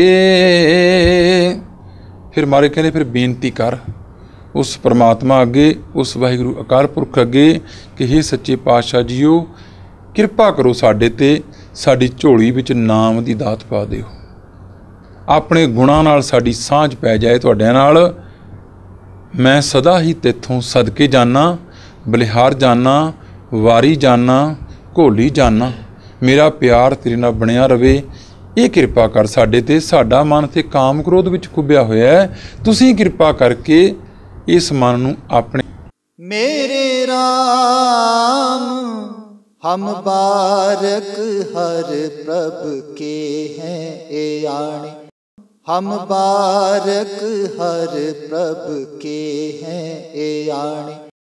ਫਿਰ ਮਹਾਰਾਜ ਕਹਿੰਦੇ ਫਿਰ ਬੇਨਤੀ ਕਰ ਉਸ ਪਰਮਾਤਮਾ ਅੱਗੇ, ਉਸ ਵਾਹਿਗੁਰੂ ਅਕਾਲ ਪੁਰਖ ਅੱਗੇ ਕਿ ਹੇ ਸੱਚੇ ਪਾਤਸ਼ਾਹ ਜੀਓ, ਕਿਰਪਾ ਕਰੋ ਸਾਡੇ ਤੇ, ਸਾਡੀ ਝੋਲੀ ਵਿੱਚ ਨਾਮ ਦੀ ਦਾਤ ਪਾ ਦਿਓ, ਆਪਣੇ ਗੁਣਾਂ ਨਾਲ ਸਾਡੀ ਸਾਂਝ ਪੈ ਜਾਏ ਤੁਹਾਡਿਆਂ ਨਾਲ। ਮੈਂ ਸਦਾ ਹੀ ਤੇਥੋਂ ਸਦਕੇ ਜਾਨਾ, ਬਲਿਹਾਰ ਜਾਨਾ, ਵਾਰੀ ਜਾਨਾ, ਘੋਲੀ ਜਾਨਾ, ਮੇਰਾ ਪਿਆਰ ਤੇਰੇ ਨਾਲ ਬਣਿਆ ਰਵੇ। ਇਹ ਕਿਰਪਾ ਕਰ ਸਾਡੇ ਤੇ, ਸਾਡਾ ਮਨ ਤੇ ਕਾਮ ਕ੍ਰੋਧ ਵਿੱਚ ਖੁੱਭਿਆ ਹੋਇਆ ਹੈ, ਤੁਸੀਂ ਕਿਰਪਾ ਕਰਕੇ ਇਸ ਮਨ ਨੂੰ ਆਪਣੇ। ਮੇਰੇ ਰਾਮ ਹਮ ਬਾਰਕ ਹਰ ਪ੍ਰਭ ਕੇ ਹੈ ਏ ਆਣੇ, ਹਮ ਬਾਰਕ ਹਰ ਪ੍ਰਭ ਕੇ ਹੈ ਏ ਆਣੇ।